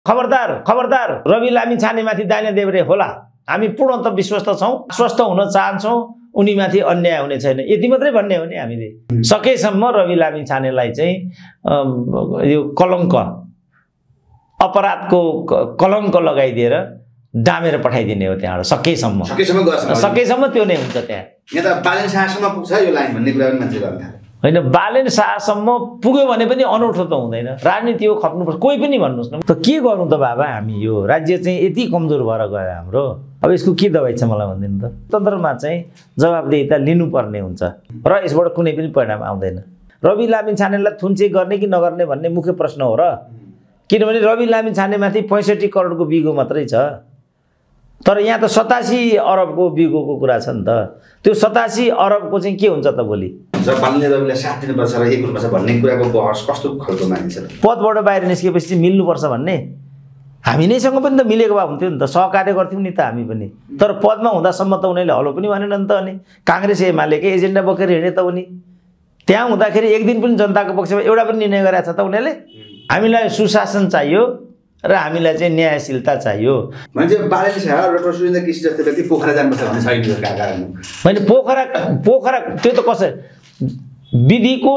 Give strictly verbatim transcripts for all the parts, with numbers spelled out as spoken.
खबरदार खबरदार रवि लामिछानेमाथि दाइने देब्रे होला। हामी पूर्णत विश्वस्त छौं, स्वस्थ हुन चाहन्छौं, उनीमाथि अन्याय हुने छैन, यति मात्रै भन्ने हो नि। हामीले सकेसम्म रवि लामिछानेलाई चाहिँ यो कलंक अपराधको कलंक लगाइदिएर डामेर पठाइदिने हो त्यहाँबाट। सकेसम्म सकेसम्म सकेसम्म त्यो नै हुन्छ। त्यहाँ यहाँ त बालेन शाहसम्म पुग्छ यो लाइन भन्ने कुरा पनि मान्छे गर्न थाले। हैन, बालेन शाहसम्म पुग्यो भने पनि अनौठो त हुँदैन। राजनीति हो, खप्नुपर्छ। कोही पनि भन्नुहोस् न त के गर्नु त बाबा, हामी यो राज्य चाहिँ यति कमजोर भएर गयो हाम्रो। अब यसको के दबाई छ मलाई भन्दिनु त। तन्त्रमा चाहिँ जवाबदेहिता लिनुपर्ने हुन्छ र यसबाट कुनै पनि परिणाम आउँदैन। रवि लामिछानेलाई थुन्चे गर्ने कि नगर्ने भन्ने मुख्य प्रश्न हो र। किनभने रवि लामिछानेमाथि पैँसठी करोडको बिगो मात्रै छ, तर यहाँ त सतासी अरबको बिगोको कुरा छ नि त। त्यो सतासी अरबको चाहिँ के हुन्छ त भोलि? जब बालनले रविलाई साथ दिनुपर्छ र एक हुनुपर्छ भन्ने कुराको बहस कस्तो खालको मानिन्छ? पदबाट बाहिर निस्केपछि मिल्नुपर्छ भन्ने हामी नैसँग पनि त मिलेको भए हुन्थ्यो नि त, सहकार्य गर्थ्यौँ नि त हामी पनि। तर पदमा हुँदासम्म त उनीहरूले हलो पनि भनेन नि त। अनि काङ्ग्रेस एमालेकै एजेन्डा बोकेर हिँडे त उनी। त्यहाँ हुँदाखेरि एक दिन पनि जनताको पक्षमा एउटा पनि निर्णय गरेको छ त उनीहरूले? हामीलाई सुशासन चाहियो र हामीलाई चाहिँ न्यायशीलता चाहियो। मान्छे बालेन शाह र डाक्टर सुरेन्द्र केसी जस्तो व्यक्ति पोखरा जानुपर्छ भन्ने छैन कारण होइन। पोखरा पोखरा त्यो त कसै विधिको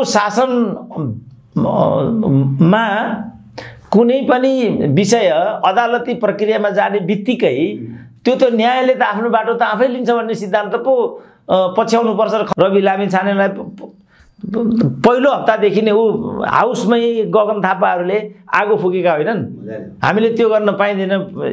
शासनमा कुनै पनि विषय अदालती प्रक्रियामा जाने बित्तिकै त्यो त न्यायले त आफ्नो बाटो त आफै लिन्छ भन्ने सिद्धान्त पो पछ्याउनु पर्छ। रवि लामिछानेलाई पहिलो हप्तादेखि नै ऊ हाउसमै गगन थापाहरूले आगो फुकेका होइनन्। हामीले त्यो गर्न पाइँदैन।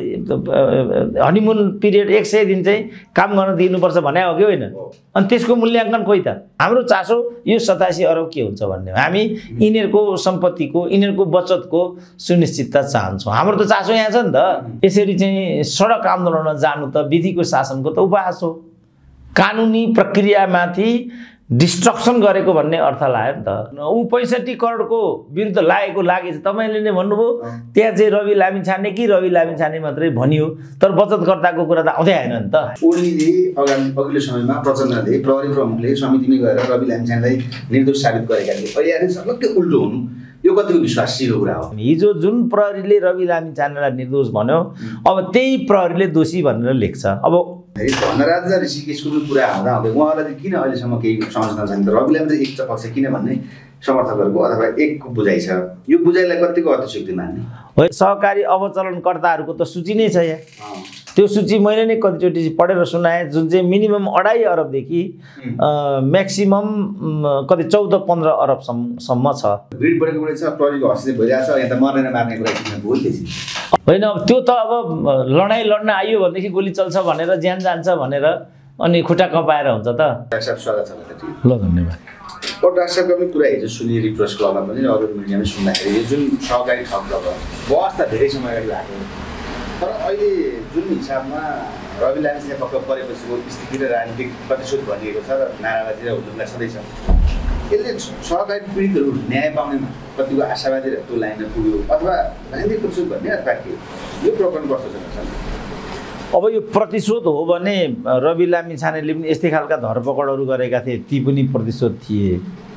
हनीमुन पिरियड एक सय दिन चाहिँ काम गर्न दिनुपर्छ भने हो कि होइन? अनि त्यसको मूल्याङ्कन खोइ त? हाम्रो चासो यो सतासी अरब के हुन्छ भन्ने हो। हामी यिनीहरूको सम्पत्तिको, यिनीहरूको बचतको सुनिश्चितता चाहन्छौँ। हाम्रो त चासो यहाँ छ नि त। यसरी चाहिँ सडक आन्दोलनमा जानु त विधिको शासनको त उपहास हो। कानुनी प्रक्रियामाथि डिस्ट्रक्सन गरेको भन्ने अर्थ लाग्यो नि त। ऊ पैँसठी करोडको विरुद्ध लागेको लागेछ। तपाईँले नै भन्नुभयो त्यहाँ चाहिँ रवि लामिछाने कि रवि लामिछाने मात्रै भनियो, तर बचतकर्ताको कुरा त आउँदै आएन नि त। ओलीले अगाडि अघिल्लो समयमा प्रचण्डले प्रहरी प्रमुखले समितिमै गएर रवि लामिछानेलाई निर्दोष साबित गरेका थिए। अहिले आएर सबैकै उल्टो हुनु यो कतिको विश्वासिलो कुरा हो? हिजो जुन प्रहरीले रवि लामिछानेलाई निर्दोष भन्यो, अब त्यही प्रहरीले दोषी भनेर लेख्छ। अब धनराज र ऋषिकेशको कुरा हुँदा हुँदै उहाँलाई किन अहिलेसम्म केही सम्झना छैन? रविलाई मात्रै एक पक्ष किन भन्ने समर्थकहरूको अथवा एकको बुझाइ छ। यो बुझाइलाई कतिको अतिशक्ति मान्ने? हो, सहकारी अवचलनकर्ताहरूको त सूची नै छ यहाँ। त्यो सूची मैले नै कतिचोटि पढेर सुनाएँ, जुन चाहिँ मिनिमम अढाई अरबदेखि म्याक्सिमम कति चौध पन्ध्र अरबसम्म छ। भिड बढेको कुरा छ, प्रहरीको हस्ते भइरहेछ, यहाँ त मर्ने मार्ने कुरा बोल्दैछ होइन। अब त्यो त अब लडाइँ लड्न आइयो भनेदेखि गोली चल्छ भनेर, ज्यान जान्छ भनेर अनि खुट्टा कपाएर हुन्छ त। डाक्टर साहब स्वागत छ। ल, धन्यवाद। डाक्टर साहबको पनि कुरा हिजो सुनि रिप्रेस क्लबमा पनि अरू मिडियामा सुन्दाखेरि यो जुन सहकारी ठग क्लब बहस त धेरै समय अगाडि लाग्यो, तर अहिले जुन हिसाबमा रवि लामिछाने पक्ष परेपछिको स्थिति र राजनीतिक प्रतिशोध भनिएको छ र नाराबाजी र हुजुमलाई छँदैछ, यसले सहकारी पीडितहरू न्याय पाउनेमा कतिको आशावादी र त्यो लाइनमा पुग्यो अथवा राजनीतिक प्रतिशोध भन्ने अथवा के यो प्रकरण कस्तो छ? अब यो प्रतिशोध हो भने रवि लामिछानेले पनि यस्तै खालका धरपकडहरू गरेका थिए, ती पनि प्रतिशोध थिए।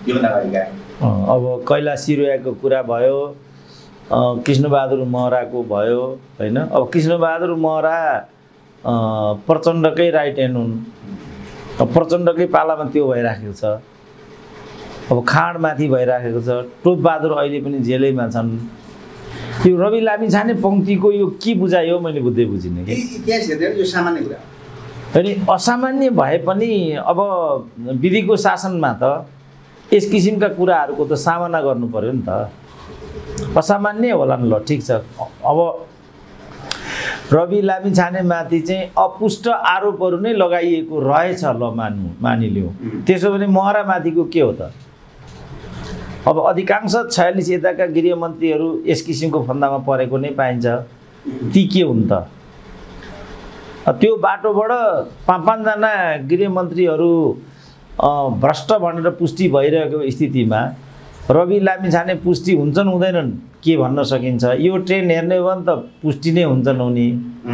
अब कैलाश सिरोयाको कुरा भयो, कृष्णबहादुर महराको भयो होइन। अब कृष्णबहादुर महरा प्रचण्डकै राइट ह्यान्ड हुन्, प्रचण्डकै पालामा त्यो भइराखेको छ। अब खाँडमाथि भइराखेको छ। टोपबहादुर अहिले पनि जेलैमा छन्। यो रवि लामिछाने पङ्क्तिको यो के बुझायो मैले बुझ्दै बुझिनँ कि। यो सामान्य कुरा अनि असामान्य भए पनि अब विधिको शासनमा त यस किसिमका कुराहरूको त सामना गर्नु पर्यो नि त। असामान्य होला नि, ल ठिक छ। अब रवि लामिछानेमाथि चाहिँ अपुष्ट आरोपहरू नै लगाइएको रहेछ, ल मान्नु मानिलिउँ। त्यसो भने महरामाथिको के हो त? अब अधिकांश छयालिस यताका गृहमन्त्रीहरू यस किसिमको फन्दामा परेको नै पाइन्छ। ती के हुन् त? त्यो बाटोबाट पाँच पाँचजना गृहमन्त्रीहरू भ्रष्ट भनेर पुष्टि भइरहेको स्थितिमा रवि लामिछाने पुष्टि हुन्छन् हुँदैनन् के भन्न सकिन्छ? यो ट्रेन हेर्ने हो भने त पुष्टि नै हुन्छन् उनी।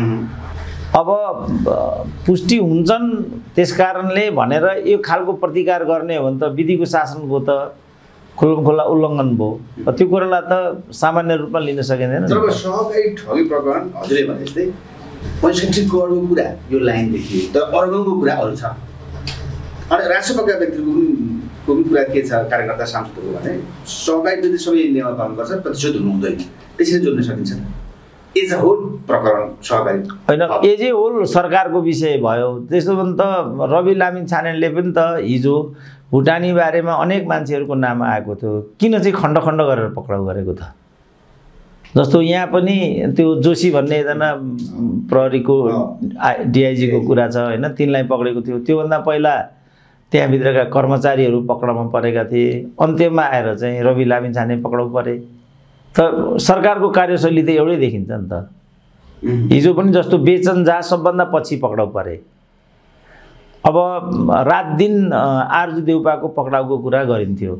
अब पुष्टि हुन्छन् त्यस कारणले भनेर यो खालको प्रतिकार गर्ने हो भने त विधिको शासनको त खुल्ला उल्लङ्घन भयो त्यो कुरालाई त सामान्य रूपमा लिन सकिँदैन जब सहकारी ठगी प्रकरण हजुरले भने जस्तै पैँसठी करोडको कुरा यो लाइन देखियो तर अर्बौँको कुरा अरू छ अनि राष्ट्रपतिका व्यक्तिको पनि कुरा के छ कार्यकर्ता सांसदहरूको भने सहकारी विधि सबै नियममा पाउनुपर्छ प्रतिशत हुनु हुँदैन त्यसरी जोड्न सकिन्छ एज अ होल प्रकरण सहकारी होइन एज ए होल सरकारको विषय भयो त्यसो भने त रवि लामी छानेलले पनि त हिजो भुटानी बारेमा अनेक मान्छेहरूको नाम आएको थियो किन चाहिँ खण्ड खण्ड गरेर पक्राउ गरेको त जस्तो यहाँ पनि त्यो जोशी भन्ने एकजना प्रहरीको डिआइजीको कुरा छ होइन तिनलाई पक्रेको थियो त्योभन्दा पहिला त्यहाँभित्रका कर्मचारीहरू पक्राउमा परेका थिए अन्त्यमा आएर चाहिँ रवि लामी छाने पक्राउ परे त सरकारको कार्यशैली त एउटै देखिन्छ नि त हिजो पनि जस्तो बेचन जहाँ सबभन्दा पछि पक्राउ परे अब रात दिन आर्जु देउपाको पक्राउको कुरा गरिन्थ्यो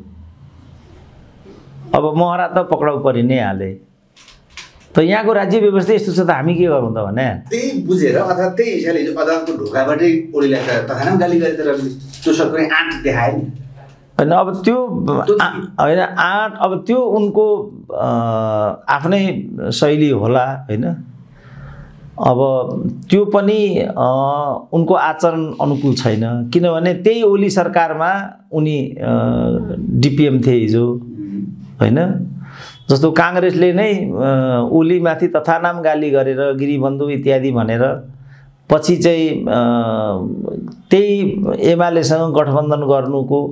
अब महरा त पक्राउ परि नै हाले त यहाँको राज्य व्यवस्था यस्तो छ त हामी के गरौँ त भने त्यही बुझेर अथवा त्यही हिसाबले अदालतको ढोकाबाटै ओलीलाई तथानाम गाली गरे तर त्यो सरकारले आँट देखायो नि होइन अब त्यो होइन आँट अब त्यो उनको आफ्नै शैली होला होइन अब त्यो पनि उनको आचरण अनुकूल छैन किनभने त्यही ओली सरकारमा उनी डिपिएम थिए हिजो होइन जस्तो काङ्ग्रेसले नै ओलीमाथि तथानाम गाली गरेर गिरिबन्धु इत्यादि भनेर पछि चाहिँ त्यही एमालेसँग गठबन्धन गर्नुको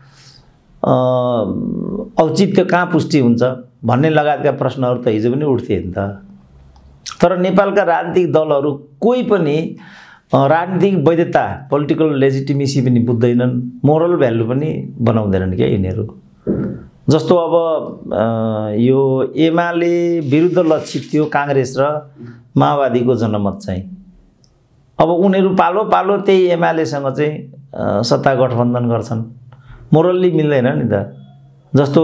औचित्य कहाँ पुष्टि हुन्छ भन्ने लगायतका प्रश्नहरू त हिजो पनि उठ्थे नि त तर नेपालका राजनीतिक दलहरू कोही पनि राजनीतिक वैधता पोलिटिकल लेजिटिमेसी पनि बुझ्दैनन् मोरल भ्यालु पनि बनाउँदैनन् क्या यिनीहरू जस्तो अब यो एमाले विरुद्ध लक्षित थियो काङ्ग्रेस र माओवादीको जनमत चाहिँ अब उनीहरू पालो पालो त्यही एमालेसँग चाहिँ सत्ता गठबन्धन गर्छन् मोरल्ली मिल्दैन नि त जस्तो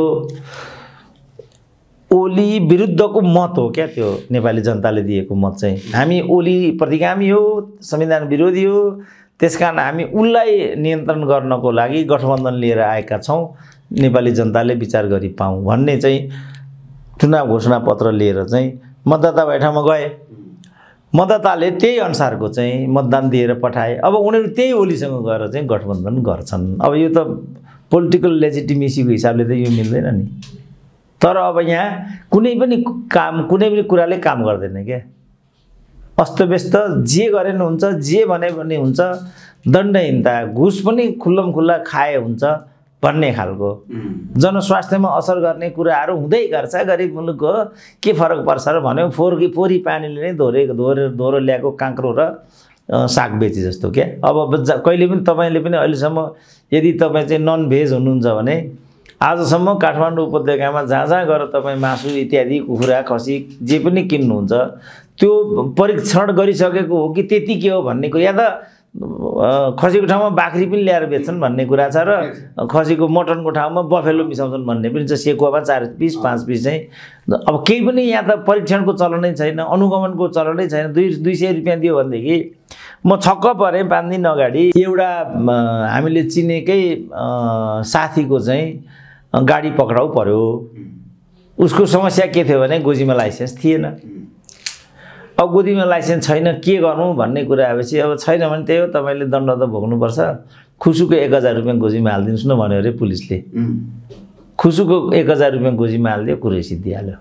ओली विरुद्धको मत हो क्या त्यो नेपाली जनताले दिएको मत चाहिँ हामी ओली प्रतिगामी हो संविधान विरोधी हो त्यसकारण हामी उनलाई नियन्त्रण गर्नको लागि गठबन्धन लिएर आएका छौँ नेपाली जनताले विचार गरी पाऊँ भन्ने चाहिँ चुनाव घोषणापत्र लिएर चाहिँ मतदाता बैठामा गए मतदाताले त्यही अनुसारको चाहिँ मतदान दिएर पठाए अब उनीहरू त्यही ओलीसँग गएर चाहिँ गठबन्धन गर्छन् अब यो त पोलिटिकल लेजिटिमेसीको हिसाबले त यो मिल्दैन नि तर अब यहाँ कुनै पनि काम कुनै पनि कुराले काम गर्दैन क्या अस्तव्यस्त जे गरे नि हुन्छ जे भने पनि हुन्छ दण्डहीनता घुस पनि खुल्लम खुल्ला खाए हुन्छ भन्ने खालको जनस्वास्थ्यमा असर गर्ने कुराहरू हुँदै गर्छ गरिब मुलुक हो के फरक पर्छ र भन्यो फोहोर फोहोरी पानीले नै धोरे धोरे धोरो ल्याएको काँक्रो र साग बेचे जस्तो क्या अब कहिले पनि तपाईँले पनि अहिलेसम्म यदि तपाईँ चाहिँ नन भेज हुनुहुन्छ भने आजसम्म काठमाडौँ उपत्यकामा जहाँ जहाँ गएर तपाईँ मासु इत्यादि कुखुरा खसी जे पनि किन्नुहुन्छ त्यो परीक्षण गरिसकेको हो कि त्यति के हो भन्ने कुरा या त खसीको ठाउँमा बाख्री पनि ल्याएर बेच्छन् भन्ने कुरा छ र खसीको मटनको ठाउँमा बफेलो मिसाउँछन् भन्ने पनि छ सेकुवामा चार पिस पाँच पिस चाहिँ अब केही पनि यहाँ त परीक्षणको चलनै छैन अनुगमनको चलनै छैन दुई दुई सय रुपियाँ दियो भनेदेखि म छक्क परेँ पाँच दिन अगाडि एउटा हामीले चिनेकै साथीको चाहिँ गाडी पक्राउ पर्यो उसको समस्या के थियो भने गोजीमा लाइसेन्स थिएन अब गोजीमा लाइसेन्स छैन के गर्नु भन्ने कुरा आएपछि अब छैन भने त्यही हो तपाईँले दण्ड त भोग्नुपर्छ खुसुको एक हजार रुपियाँ गोजीमा हालिदिनुहोस् न भन्यो अरे पुलिसले खुसुको एक हजार रुपियाँ गोजीमा हालिदियो कुरै सिद्धिहाल्यो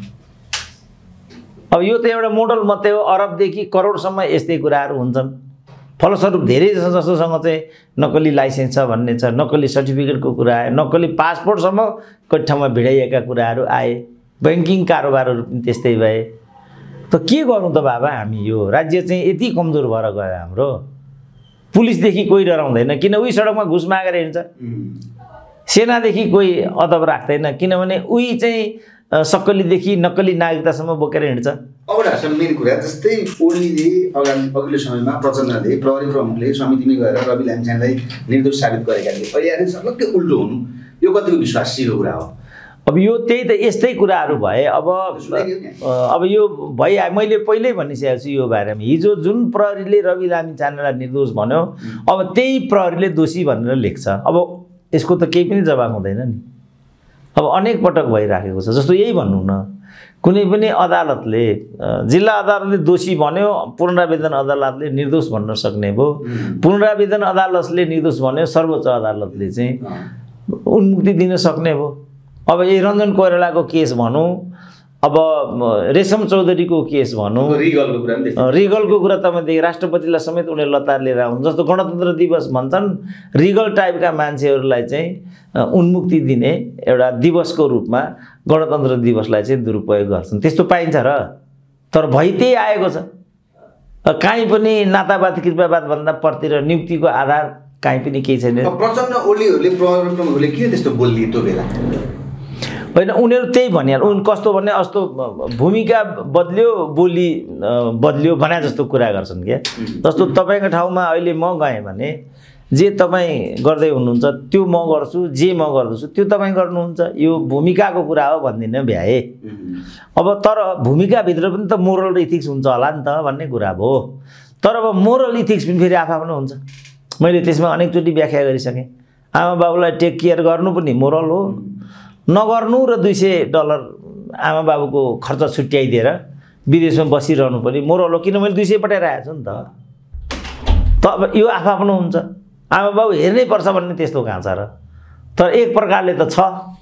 अब यो त एउटा मोडल मात्रै हो अरबदेखि करोडसम्म यस्तै कुराहरू हुन्छन् फलस्वरूप धेरै जसोसँग चाहिँ नक्कली लाइसेन्स छ भन्ने छ नक्कली सर्टिफिकेटको कुरा आयो नक्कली पासपोर्टसम्म कति ठाउँमा भिडाइएका कुराहरू आए ब्याङ्किङ कारोबारहरू पनि त्यस्तै भए त के गर्नु त बाबा हामी यो राज्य चाहिँ यति कमजोर भएर गयो हाम्रो पुलिसदेखि कोही डराउँदैन किन उही सडकमा घुस मागेर हिँड्छ सेनादेखि कोही अदब राख्दैन किनभने उही चाहिँ सक्कलीदेखि नक्कली नागरिकतासम्म बोकेर हिँड्छ अब मेन कुरा जस्तै ओलीले अगाडि अघिल्लो समयमा प्रचण्डले प्रहरी प्रमुखले समितिमै गएर रवि लामिछानेलाई निर्दोष साबित गरेका थिए अहिले आएर सबैकै उल्टो हुनु यो कतिको विश्वासिलो कुरा हो अब यो त्यही त यस्तै कुराहरू भए अब अब यो भइ मैले पहिल्यै भनिसकेको छु यो बारेमा हिजो जुन प्रहरीले रवि लामिछानेलाई निर्दोष भन्यो अब त्यही प्रहरीले दोषी भनेर लेख्छ अब यसको त केही पनि जवाब हुँदैन नि अब अनेक पटक भइराखेको छ। जस्तो यही भन्नु न, कुनै पनि अदालतले जिल्ला अदालतले दोषी भन्यो, पुनरावेदन अदालतले निर्दोष भन्न सक्ने भयो। पुनरावेदन अदालतले निर्दोष भन्यो, सर्वोच्च अदालतले चाहिँ उन्मुक्ति दिन सक्ने भयो। अब यही रञ्जन कोइरालाको केस भनौँ, अब रेशम चौधरीको केस भनौँ, रिगलको कुरा पनि रिगलको कुरा तपाईँदेखि राष्ट्रपतिलाई समेत उनीहरूले लतार लिएर आउनु। जस्तो गणतन्त्र दिवस भन्छन्, रिगल टाइपका मान्छेहरूलाई चाहिँ उन्मुक्ति दिने एउटा दिवसको रूपमा गणतन्त्र दिवसलाई चाहिँ दुरुपयोग गर्छन्। त्यस्तो पाइन्छ र? तर भइ त्यही आएको छ। काहीँ पनि नातावाद कृपावाद भन्दा प्रति र नियुक्तिको आधार काहीँ पनि केही छैन। प्रचण्ड ओलीहरूले प्रवक्ता प्रमुखले किन त्यस्तो बोलिदिए त्यो बेला? होइन, उनीहरू त्यही भनिहाल्नु। उन कस्तो भने अस्तो भूमिका बदल्यो, बोली बदल्यो भने जस्तो कुरा गर्छन् क्या। जस्तो तपाईँको ठाउँमा अहिले म गएँ भने जे तपाईँ गर्दै हुनुहुन्छ त्यो म गर्छु, जे म गर्दछु त्यो तपाईँ गर्नुहुन्छ, यो भूमिकाको कुरा हो भन्दिनँ भ्याए। अब तर भूमिकाभित्र पनि त मोरल र इथिक्स हुन्छ होला नि त भन्ने कुरा भयो। तर अब मोरल इथिक्स पनि फेरि आफआफ्नो हुन्छ। मैले त्यसमा अनेकचोटि व्याख्या गरिसकेँ। आमा बाबुलाई टेक केयर गर्नु पनि मोरल हो, नगर्नु र दुई सय डलर आमा बाबुको खर्च छुट्याइदिएर विदेशमा बसिरहनु पनि मोरल हो, किन मैले दुई सय पठाइरहेको छु नि त। त अब यो आफआफ्नो हुन्छ। आमा बाबु हेर्नै पर्छ भन्ने त्यस्तो कहाँ छ र? तर एक प्रकारले त छ।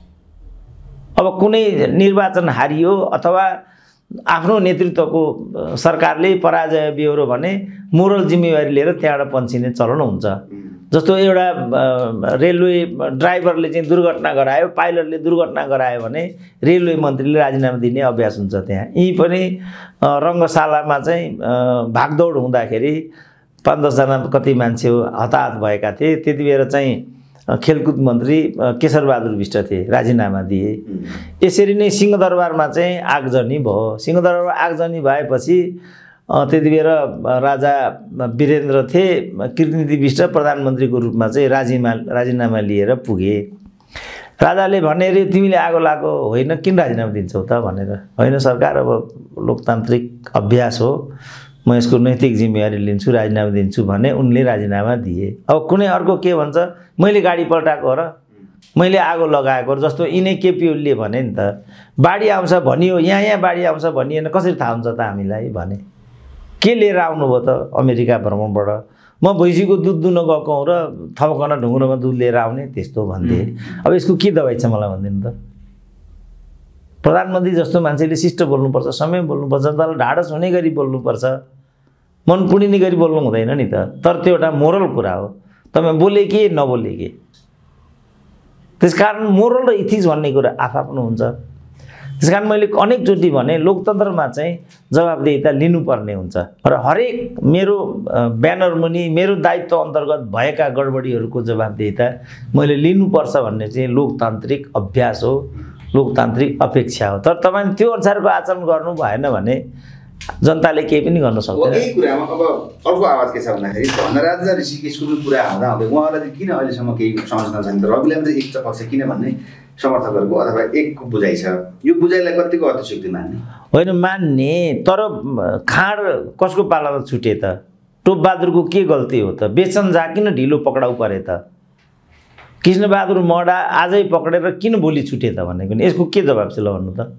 अब कुनै निर्वाचन हारियो अथवा आफ्नो नेतृत्वको सरकारले पराजय बिहोरो भने मोरल जिम्मेवारी लिएर त्यहाँबाट पन्छिने चलन हुन्छ। जस्तो एउटा रेलवे ड्राइभरले चाहिँ दुर्घटना गरायो, पाइलटले दुर्घटना गरायो भने रेलवे मन्त्रीले राजीनामा दिने अभ्यास हुन्छ। त्यहाँ यहीँ पनि रङ्गशालामा चाहिँ भागदौड हुँदाखेरि पाँच दसजना कति मान्छे हताहत भएका थिए। त्यति बेर चाहिँ खेलकुद मन्त्री केशरबहादुर विष्ट थिए, राजीनामा दिए। यसरी नै सिंहदरबारमा चाहिँ आगजनी भयो। सिंहदरबारमा आगजनी भएपछि त्यति बेर राजा वीरेन्द्र थिए, कृतिनिधि विष्ट प्रधानमन्त्रीको रूपमा चाहिँ राजीमा राजीनामा लिएर पुगे। राजाले भने रे तिमीले आगो लागो होइन, किन राजीनामा दिन्छौ त भनेर। होइन सरकार, अब लोकतान्त्रिक अभ्यास हो, म यसको नैतिक जिम्मेवारी लिन्छु, राजीनामा दिन्छु भने उनले राजीनामा दिए। अब कुनै अर्को के भन्छ, मैले गाडी पल्टाएको र मैले आगो लगाएको र जस्तो यिनै केपी ओलीले भने नि त, बाढी आउँछ भनियो, यहाँ यहाँ बाढी आउँछ भनिएन, कसरी थाहा हुन्छ त हामीलाई भने। के लिएर आउनुभयो त अमेरिका भ्रमणबाट? म भैँसीको दुध दुन गएको हुँ र थपकन ढुङ्ग्रोमा दुध लिएर आउने त्यस्तो भन्थे। अब यसको के दबाई छ मलाई भनिदिनु त। प्रधानमन्त्री जस्तो मान्छेले शिष्ट बोल्नुपर्छ, समय बोल्नुपर्छ, जनतालाई ढाडस हुने गरी बोल्नुपर्छ, मन पुडिने गरी बोल्नु हुँदैन नि त। तर त्यो एउटा मोरल कुरा हो, तपाईँ बोले के नबोले के। त्यसकारण मोरल र इथिक्स भन्ने कुरा आफआफ्नो हुन्छ। त्यसकारण मैले अनेकचोटि भने लोकतन्त्रमा चाहिँ जवाबदेहिता लिनुपर्ने हुन्छ र हरेक मेरो ब्यानर मुनि मेरो दायित्व अन्तर्गत भएका गडबडीहरूको जवाबदेहिता मैले लिनुपर्छ भन्ने चाहिँ लोकतान्त्रिक अभ्यास हो, लोकतान्त्रिक अपेक्षा हो। तर तपाईले त्यो अनुसारको आचरण गर्नु भएन भने जनताले केही पनि गर्न सक्दैन। यही कुरामा अब अर्को आवाज के छ भन्दाखेरि धनराज र ऋषिकेशको पनि कुरा हुँदा हुँदै उहाँहरूलाई चाहिँ किन अहिलेसम्म केही सम्झना छैन त? रविलाई चाहिँ एक पक्ष किन भन्ने समर्थकहरूको अथवा एकको बुझाइ छ। यो बुझाइलाई कतिको अतिशयोक्ति मान्ने? होइन मान्ने, तर खाँड कसको पालामा छुटे त? टोपबहादुरको के गल्ती हो त? बेचन जा किन ढिलो पक्राउ परे त? कृष्णबहादुर मडा आजै पक्रेर किन भोलि छुटे त भनेको नि यसको के जवाब छ ल भन्नु त?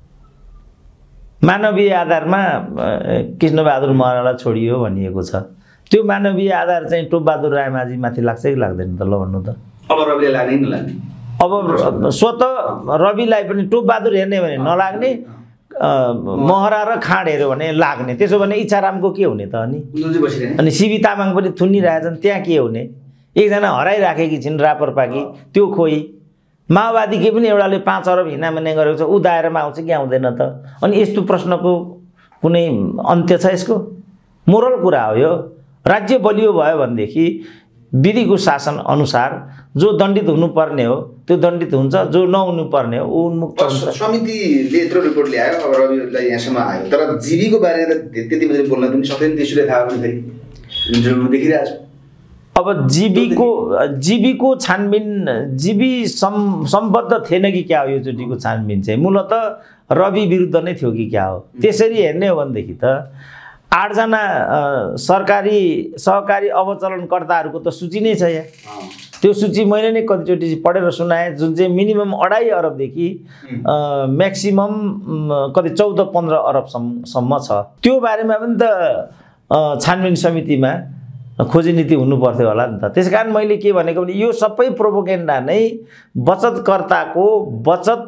मानवीय आधारमा कृष्णबहादुर मडालाई छोडियो भनिएको छ। त्यो मानवीय आधार चाहिँ टोपबहादुर रायमाझीमाथि लाग्छ कि लाग्दैन त ल भन्नु त? अब रविलाई लाग्ने कि नलाग्ने? अब स्वत रविलाई पनि टोपबहादुर हेर्ने भने नलाग्ने, महरा र खाँड हेऱ्यो भने लाग्ने। त्यसो भने इच्छारामको के हुने त? अनि अनि सिबी तामाङ पनि थुनिरहेछन्, त्यहाँ के हुने? एकजना हराइराखेकी छिन् रापरपाकी, त्यो खोइ। माओवादीकै पनि एउटाले पाँच अरब हिनामिने गरेको छ, ऊ दायरामा आउँछ कि आउँदैन त? अनि यस्तो प्रश्नको कुनै अन्त्य छ यसको? मोरल कुरा हो यो। राज्य बलियो भयो भनेदेखि विधिको शासन अनुसार जो दण्डित हुनुपर्ने हो त्यो दण्डित हुन्छ, जो नहुनुपर्ने हो ऊ उन्मुक्त हुन्छ। समितिले यत्रो रिपोर्ट ल्यायो, अब रविलाई यहाँसम्म आयो, तर जीबीको बारेमा त्यति मात्रै बोल्न पनि सक्दैन। त्यसैले थाहा पनि फेरि इन्टरभ्यूमा देखिरहेको छु। अब जीबीको जीबीको छानबिन जीबी सम् सम्बद्ध थिएन कि क्या हो? योचोटिको छानबिन चाहिँ मूलतः रवि विरुद्ध नै थियो कि क्या हो? त्यसरी हेर्ने हो भनेदेखि त आठजना सरकारी सहकारी अवचलनकर्ताहरूको त सूची नै छ यहाँ। त्यो सूची मैले नै कतिचोटि पढेर सुनाएँ, जुन चाहिँ मिनिमम अढाई अरबदेखि म्याक्सिमम कति चौध पन्ध्र अरबसम्म छ। त्यो बारेमा पनि त छानबिन समितिमा खोजी नीति हुनुपर्थ्यो होला नि त। त्यस कारण मैले के भनेको भने यो सबै प्रोपोगेन्डा नै बचतकर्ताको बचत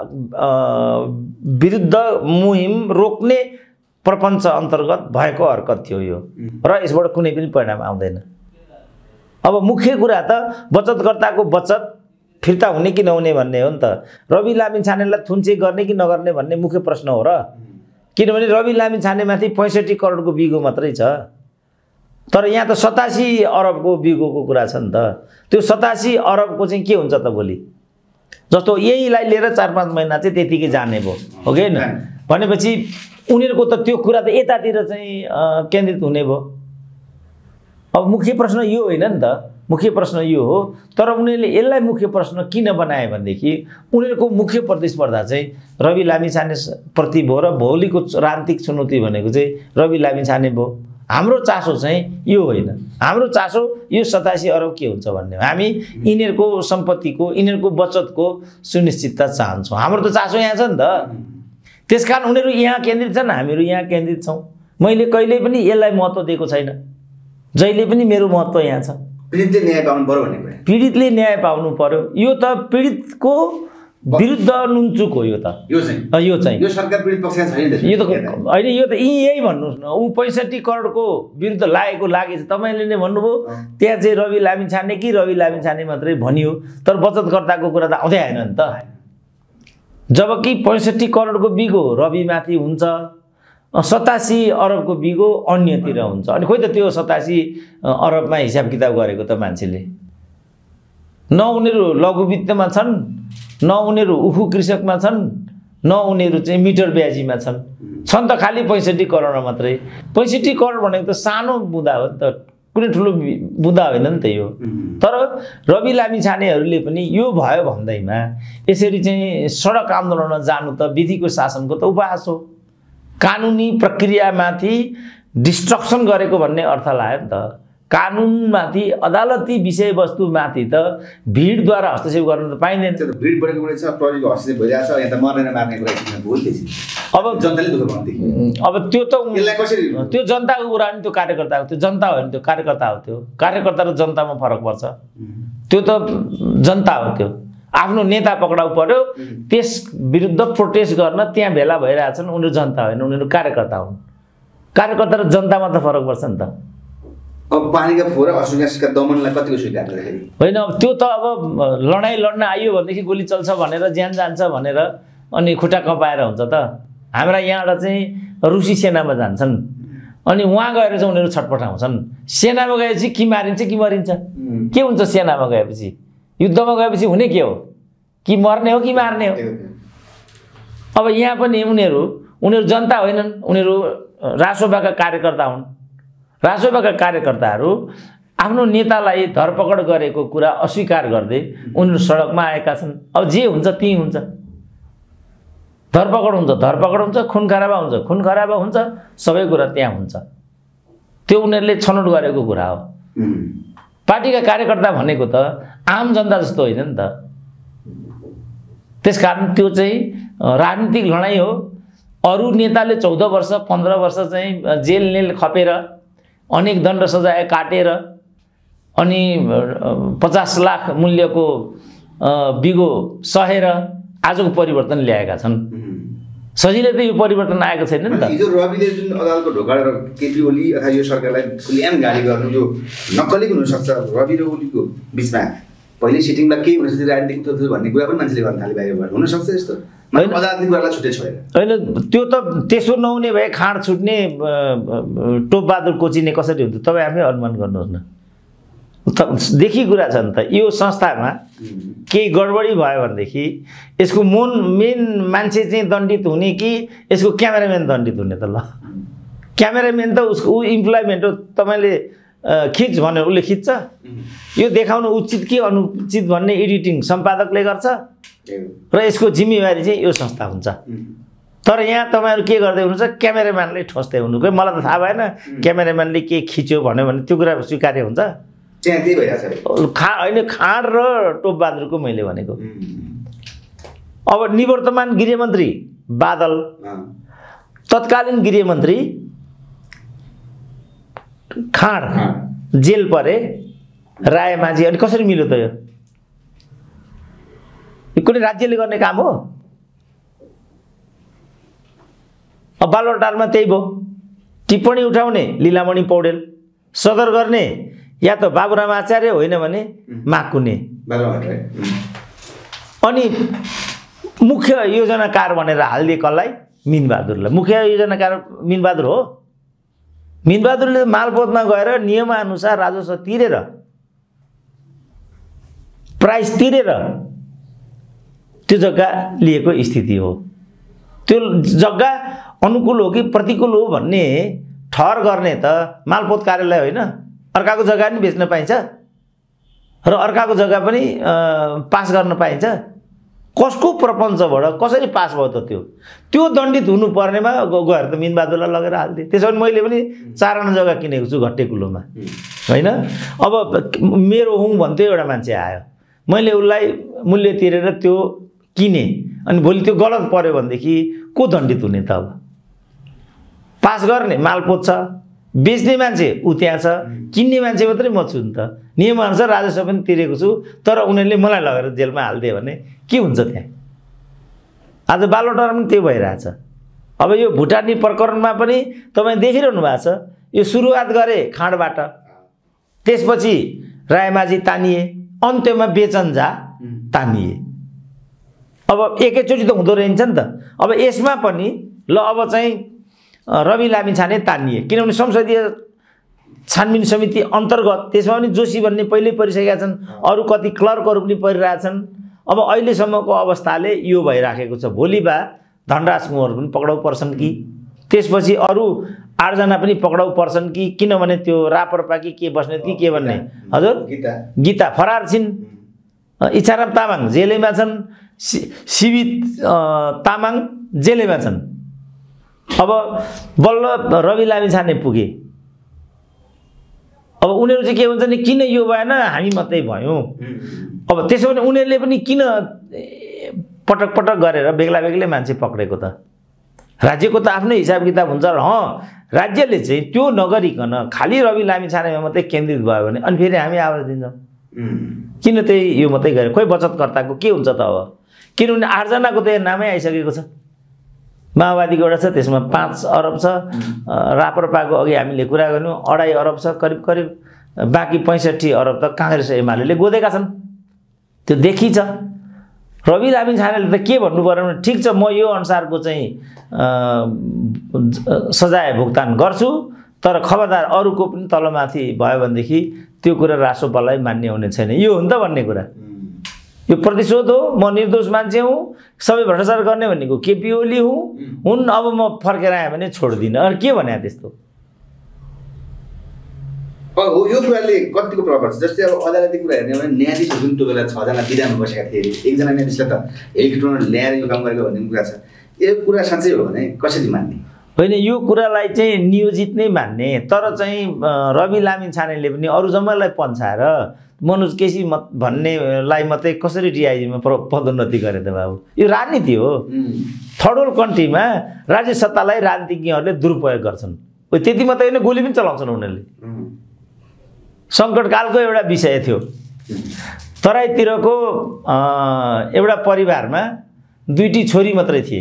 विरुद्ध मुहिम रोक्ने प्रपञ्च अन्तर्गत भएको हरकत थियो यो, र यसबाट कुनै पनि परिणाम आउँदैन। अब मुख्य कुरा त बचतकर्ताको बचत फिर्ता हुने कि नहुने भन्ने हो नि त। रवि लामिछानेलाई थुन्चे गर्ने कि नगर्ने भन्ने मुख्य प्रश्न हो र, किनभने रवि लामिछानेमाथि पैँसठी करोडको बिगो मात्रै छ, तर यहाँ त सतासी अरबको बिगोको कुरा छ नि त। त्यो सतासी अरबको चाहिँ के हुन्छ त भोलि? जस्तो यहीलाई लिएर चार पाँच महिना चाहिँ त्यतिकै जाने भयो, हो कि होइन? भनेपछि उनीहरूको त त्यो कुरा त यतातिर चाहिँ केन्द्रित हुने भयो। अब मुख्य प्रश्न यो होइन नि त, मुख्य प्रश्न यो हो। तर उनीहरूले यसलाई मुख्य प्रश्न किन बनाए भनेदेखि उनीहरूको मुख्य प्रतिस्पर्धा चाहिँ रवि लामिछाने प्रति भयो र भोलिको राजनीतिक चुनौती भनेको चाहिँ रवि लामिछाने भयो। हाम्रो चासो चाहिँ यो होइन, हाम्रो चासो यो सतासी अरब के हुन्छ भन्ने हो। हामी यिनीहरूको सम्पत्तिको यिनीहरूको बचतको सुनिश्चितता चाहन्छौँ। हाम्रो त चासो यहाँ छ नि त। त्यसकारण उनीहरू यहाँ केन्द्रित छन्, हामीहरू यहाँ केन्द्रित छौँ। मैले कहिल्यै पनि यसलाई महत्त्व दिएको छैन, जहिले पनि मेरो महत्त्व यहाँ छ। पीडितले न्याय पाउनु पर्यो भन्ने कुरा, पीडितले न्याय पाउनु पर्यो। यो त पीडितको विरुद्ध नुनचुक हो। यो त यो चाहिँ यो चाहिँ यो सरकार पीडित पक्षमा छैन। यो त होइन, यो त यही भन्नुहोस् न, ऊ पैँसठी करोडको विरुद्ध लागेको लागेछ। तपाईँले नै भन्नुभयो त्यहाँ चाहिँ रवि लामिछाने कि रवि लामिछाने मात्रै भनियो, तर बचतकर्ताको कुरा त आउँदै आएन नि त। जबकि पैँसठी करोडको बिगो रविमाथि हुन्छ, सतासी अरबको बिगो अन्यतिर हुन्छ। अनि खोइ त त्यो सतासी अरबमा हिसाब किताब गरेको त मान्छेले, न उनीहरू लघुवित्तमा छन्, न उनीहरू उखु कृषकमा छन्, न उनीहरू चाहिँ मिटर ब्याजीमा छन्। छन् त खालि पैँसठी करोडमा मात्रै। पैँसठी करोड भनेको त सानो बुँदा हो नि त, कुनै ठुलो बुँदा होइन नि त यो। तर रवि लामिछानेहरूले पनि यो भयो भन्दैमा यसरी चाहिँ सडक आन्दोलनमा जानु त विधिको शासनको त उपहास हो। कानुनी प्रक्रियामाथि डिस्ट्रक्सन गरेको भन्ने अर्थ लाग्यो नि त। कानुनमाथि अदालती विषयवस्तुमाथि त भिडद्वारा हस्तक्षेप गर्न त पाइँदैन। भिड बढेको कुरा छ, प्रहरीको हस्तक्षेप भइरहेछ, यहाँ त मर्ने मार्ने कुरा किन बोल्दैछ? अब जनताले दुःख पाउँथे। अब त्यो त यसलाई कसरी, त्यो जनताको कुरा नि, त्यो कार्यकर्ताको, त्यो जनता हो नि, त्यो कार्यकर्ता हो। त्यो कार्यकर्ता र जनतामा फरक पर्छ। त्यो त जनता हो। त्यो आफ्नो नेता पक्राउ पर्यो, त्यस विरुद्ध प्रोटेस्ट गर्न त्यहाँ भेला भइरहेछन्, उनीहरू जनता होइन, उनीहरू कार्यकर्ता हुन्। कार्यकर्ता र जनतामा त फरक पर्छ नि त। अब पानीका फोहर असुविधाका दमनलाई कतिको स्वीकार गर्दाखेरि होइन, अब त्यो त अब लडाइँ लड्न आइयो भनेदेखि गोली चल्छ भनेर, ज्यान जान्छ भनेर अनि खुट्टा कपाएर हुन्छ त। हाम्रा यहाँबाट चाहिँ रुसी सेनामा जान्छन्, अनि वहाँ गएर चाहिँ उनीहरू छटपटाउँछन्। सेनामा गएपछि कि मारिन्छ कि मरिन्छ? के हुन्छ सेनामा गएपछि? युद्धमा गएपछि हुने के हो? कि मर्ने हो कि मार्ने हो? अब यहाँ पनि उनीहरू उनीहरू जनता होइनन्, उनीहरू रासोपाका कार्यकर्ता हुन्। रासोपाका कार्यकर्ताहरू आफ्नो नेतालाई धरपकड गरेको कुरा अस्वीकार गर्दै उनीहरू सडकमा आएका छन्। अब जे हुन्छ त्यही हुन्छ। धरपकड हुन्छ, धरपकड हुन्छ, खुन खराबा हुन्छ, खुन खराबा हुन्छ, सबै कुरा त्यहाँ हुन्छ। त्यो उनीहरूले छनौट गरेको कुरा हो। पार्टीका कार्यकर्ता भनेको त आम जनता जस्तो होइन नि त। त्यसकारण त्यो चाहिँ राजनीतिक लडाइँ हो। अरू नेताले चौध वर्ष पन्ध्र वर्ष चाहिँ जेल नेल खपेर अनेक दण्ड सजाय काटेर अनि पचास लाख मूल्यको बिगो सहेर आजको परिवर्तन ल्याएका छन्। सजिलै त यो परिवर्तन आएको छैन नि त। हिजो रविले जुन अदालतको ढोका केपी ओली अथवा यो सरकारलाई खुल्याम गाली गर्नु यो नक्कली हुन सक्छ। रवि र ओलीको बिचमा पहिले सिटिङमा के हुन सक्छ राजनीतिक तथ्य भन्ने कुरा पनि मान्छेले गर्न थाले बाहिरबाट हुन सक्छ यस्तो। होइन अदालतको कुरालाई छुट्टै छोडेर होइन, त्यो त त्यसो नहुने भए खाँड छुट्ने टोपबहादुर कोचिने कसरी हुन्छ तपाईँ आफै अनुमान गर्नुहोस् न। देखि कुरा छ नि त। यो संस्थामा केही गडबडी भयो भनेदेखि यसको मुन मेन मान्छे चाहिँ दण्डित हुने कि यसको क्यामेराम्यान दण्डित हुने त? ल क्यामेराम्यान त उसको ऊ इम्प्लोइमेन्ट हो। तपाईँले खिच भनेर उसले खिच्छ। यो देखाउनु उचित कि अनुचित भन्ने एडिटिङ सम्पादकले गर्छ र यसको जिम्मेवारी चाहिँ यो संस्था हुन्छ। तर यहाँ तपाईँहरू के गर्दै हुनुहुन्छ? क्यामेराम्यानले ठोस्दै हुनु। मलाई त थाहा भएन क्यामेराम्यानले के खिच्यो भन्यो भने त्यो कुरा स्वीकार्य हुन्छ? त्यहाँ त्यही भइरहेछ खा होइन खाँड र टोपबहादुरको मैले भनेको। अब निवर्तमान गृहमन्त्री बादल, तत्कालीन गृहमन्त्री खाँड जेल परे, रायमाझी, अनि कसरी मिल्यो त यो? यो कुनै राज्यले गर्ने काम हो? अब बालुवाटारमा त्यही भयो, टिप्पणी उठाउने लीलामणि पौडेल, सदर गर्ने या त बाबुराम आचार्य होइन भने माकुने, अनि मुख्य योजनाकार भनेर हालिदिए कसलाई? मिनबहादुरलाई। मुख्य योजनाकार मिनबहादुर हो। मिनबहादुरले मालपोतमा गएर नियमानुसार राजस्व तिरेर, प्राइस तिरेर त्यो जग्गा लिएको स्थिति हो। त्यो जग्गा अनुकूल हो कि प्रतिकूल हो भन्ने ठहर गर्ने त मालपोत कार्यालय होइन, अर्काको जग्गा पनि बेच्न पाइन्छ र अर्काको जग्गा पनि पास गर्न पाइन्छ। कसको प्रपञ्चबाट कसरी पास भयो त? त्यो त्यो दण्डित हुनुपर्नेमा गएर त मिनबहादुरलाई लगेर हालिदिए। त्यसो भने मैले पनि चारवटा जग्गा किनेको छु घट्टेकुलोमा, होइन? अब मेरो हुँ भन्थ्यो एउटा मान्छे आयो, मैले उसलाई मूल्य तिरेर त्यो किने, अनि भोलि त्यो गलत पर्यो भनेदेखि को दण्डित हुने त? अब पास गर्ने मालपोत छ, बेच्ने मान्छे ऊ त्यहाँ छ, किन्ने मान्छे मात्रै म छु नि त। नियमअनुसार राजस्व पनि तिरेको छु, तर उनीहरूले मलाई लगेर जेलमा हालिदियो भने के हुन्छ त्यहाँ? आज बालुवाटारमा पनि त्यो भइरहेछ। अब यो भुटानी प्रकरणमा पनि तपाईँ देखिरहनु भएको छ, यो सुरुवात गरे खाँडबाट, त्यसपछि रायमाझी तानिए, अन्त्यमा बेचन्जा तानिए। अब एकैचोटि त हुँदो रहन्छ नि त। अब यसमा पनि ल अब चाहिँ रवि लामिछाने तानिए, किनभने संसदीय छानबिन समिति अन्तर्गत त्यसमा पनि जोशी भन्ने पहिल्यै परिसकेका छन्, अरू कति क्लर्कहरू पनि परिरहेछन्। अब अहिलेसम्मको अवस्थाले यो भइराखेको छ, भोलि बा धनराज कुँवर पनि पक्राउ पर्छन् कि, त्यसपछि अरू आठजना पनि पक्राउ पर्छन् कि, किनभने त्यो रापरपा कि के बस्नेत कि के भन्ने, हजुर गीता फरार छिन्, इच्छाराम तामाङ जेलैमा छन्, शिवी तामाङ जेलैमा छन्। अब बल्ल रवि लामिछाने पुगे। अब उनीहरू चाहिँ के भन्छ नि, किन यो भएन, हामी मात्रै भयौँ। अब त्यसो भने उनीहरूले पनि किन पटक पटक गरेर बेग्ला बेग्लै मान्छे पक्रेको त? राज्यको त आफ्नै हिसाब किताब हुन्छ। हँ, राज्यले चाहिँ त्यो नगरिकन खालि रवि लामिछानेमा मात्रै केन्द्रित भयो भने अनि फेरि हामी आवाज दिन्छौँ किन त्यही यो मात्रै गरे? खोइ बचतकर्ताको के हुन्छ त? अब किनभने आठजनाको त नामै आइसकेको छ। माओवादीको एउटा छ, त्यसमा पाँच अरब छ, राप्रपाको अघि हामीले कुरा गर्यौँ अढाई अरब छ करिब करिब, बाँकी पैँसठी अरब त काङ्ग्रेस एमाले गोदेका छन्। त्यो देखिन्छ। रवि लामिछानेले त के भन्नु पर्यो भने, ठिक छ म यो अनुसारको चाहिँ सजाय भुक्तान गर्छु, तर खबरदार अरूको पनि तलमाथि भयो भनेदेखि त्यो कुरा रासोपालाई मान्ने हुने छैन। यो हो नि त भन्ने कुरा। यो प्रतिशोध हो। म निर्दोष मान्छे हुँ, सबै भ्रष्टाचार गर्ने भनेको केपी ओली हुँ हुन्, अब म फर्केर आएँ भने छोड्दिनँ। अरू के भने त्यस्तो? हो, यो कुराले कतिको प्रभाव पर्छ? जस्तै अब अदालती कुरा हेर्ने भने न्यायाधीशहरू जुन त्यो बेला छजना विधानमा बसेका थिए, एकजना न्यायाधीशले त हेलिकप्टरमा ल्याएर यो काम गरेको भन्ने कुरा छ। यो कुरा साँच्चै हो भने कसरी मान्ने? होइन, यो कुरालाई चाहिँ नियोजित नै मान्ने, तर चाहिँ रवि लामिछानेले पनि अरू जम्मैलाई पन्छाएर मनोज केसी मत भन्नेलाई मात्रै कसरी डिआइजीमा पदोन्नति गरे त बाबु? यो राजनीति हो। थर्ड वर्ल्ड कन्ट्रीमा राज्य सत्तालाई राजनीतिज्ञहरूले दुरुपयोग गर्छन्। त्यति मात्रै होइन, गोली पनि चलाउँछन् उनीहरूले। सङ्कटकालको एउटा विषय थियो। तराईतिरको एउटा परिवारमा दुईटी छोरी मात्रै थिए,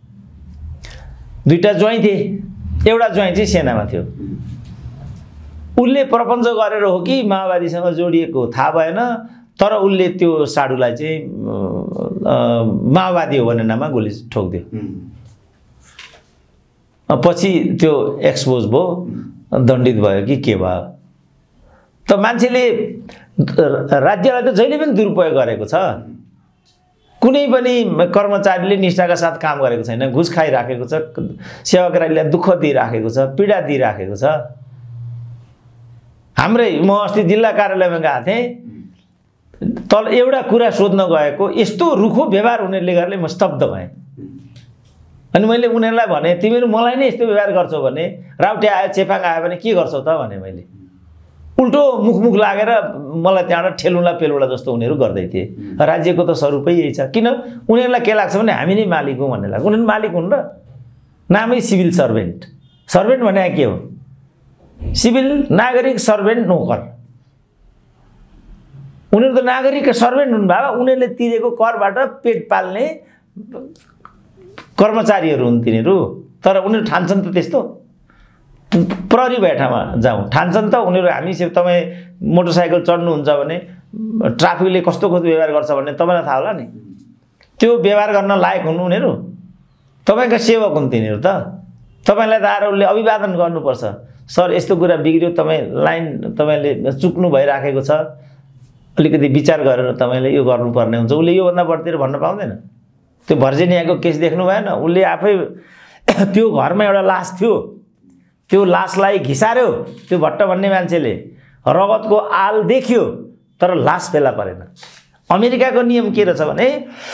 दुईटा ज्वाइँ थिए, एउटा ज्वाइँ चाहिँ सेनामा थियो। उसले प्रपञ्च गरेर हो कि माओवादीसँग जोडिएको थाहा भएन, तर उसले त्यो साडुलाई चाहिँ माओवादी हो भन्ने नाममा गोली ठोकिदियो। पछि त्यो एक्सपोज भयो, दण्डित भयो कि के भयो। त मान्छेले राज्यलाई त जहिले पनि दुरुपयोग गरेको छ। कुनै पनि कर्मचारीले निष्ठाका साथ काम गरेको छैन, घुस खाइराखेको छ, सेवाग्राहीलाई दुःख दिइराखेको छ, पीडा दिइराखेको छ। हाम्रै म अस्ति जिल्ला कार्यालयमा गएको थिएँ, तल एउटा कुरा सोध्न गएको, यस्तो रुखो व्यवहार उनीहरूले गर्ले म स्तब्ध भएँ। अनि मैले उनीहरूलाई भने, तिमीहरू मलाई नै यस्तो व्यवहार गर्छौ भने, राउटे आयो चेपाङ आयो भने के गर्छौ त भने मैले। उल्टो मुखमुख लागेर मलाई त्यहाँबाट ठेलुला पेलुला जस्तो उनीहरू गर्दै थिए। राज्यको त स्वरूपै यही छ। किन उनीहरूलाई के लाग्छ भने हामी नै मालिक हौँ भन्ने लाग्छ। उनीहरू मालिक हुन् र नामै सिभिल सर्भेन्ट। सर्भेन्ट भने के हो? सिभिल नागरिक सर्भेन्ट नोकर। उनीहरू त नागरिक सर्भेन्ट हुन् बाबा। उनीहरूले तिरेको करबाट पेट पाल्ने कर्मचारीहरू हुन् तिनीहरू। तर उनीहरू ठान्छन् त त्यस्तो। प्रहरी भए ठाउँमा जाउँ ठान्छन् त उनीहरू। हामी तपाईँ मोटरसाइकल चढ्नुहुन्छ भने ट्राफिकले कस्तो कस्तो व्यवहार गर्छ भन्ने तपाईँलाई थाहा होला नि। त्यो व्यवहार गर्न लायक हुनु उनीहरू? तपाईँका सेवक हुन् तिनीहरू त। तपाईँलाई त आएर उसले अभिवादन गर्नुपर्छ, सर यस्तो कुरा बिग्रियो, तपाईँ लाइन तपाईँले चुक्नु भइराखेको छ, अलिकति विचार गरेर तपाईँले यो गर्नुपर्ने हुन्छ। उसले योभन्दा बढीतिर भन्न पाउँदैन। त्यो भर्जिनियाको केस देख्नु भएन? उसले आफै त्यो घरमा एउटा लास थियो, त्यो लासलाई घिसार्यो त्यो भट्ट भन्ने मान्छेले, रगतको आल देखियो तर लास फेला परेन। अमेरिकाको नियम के रहेछ भने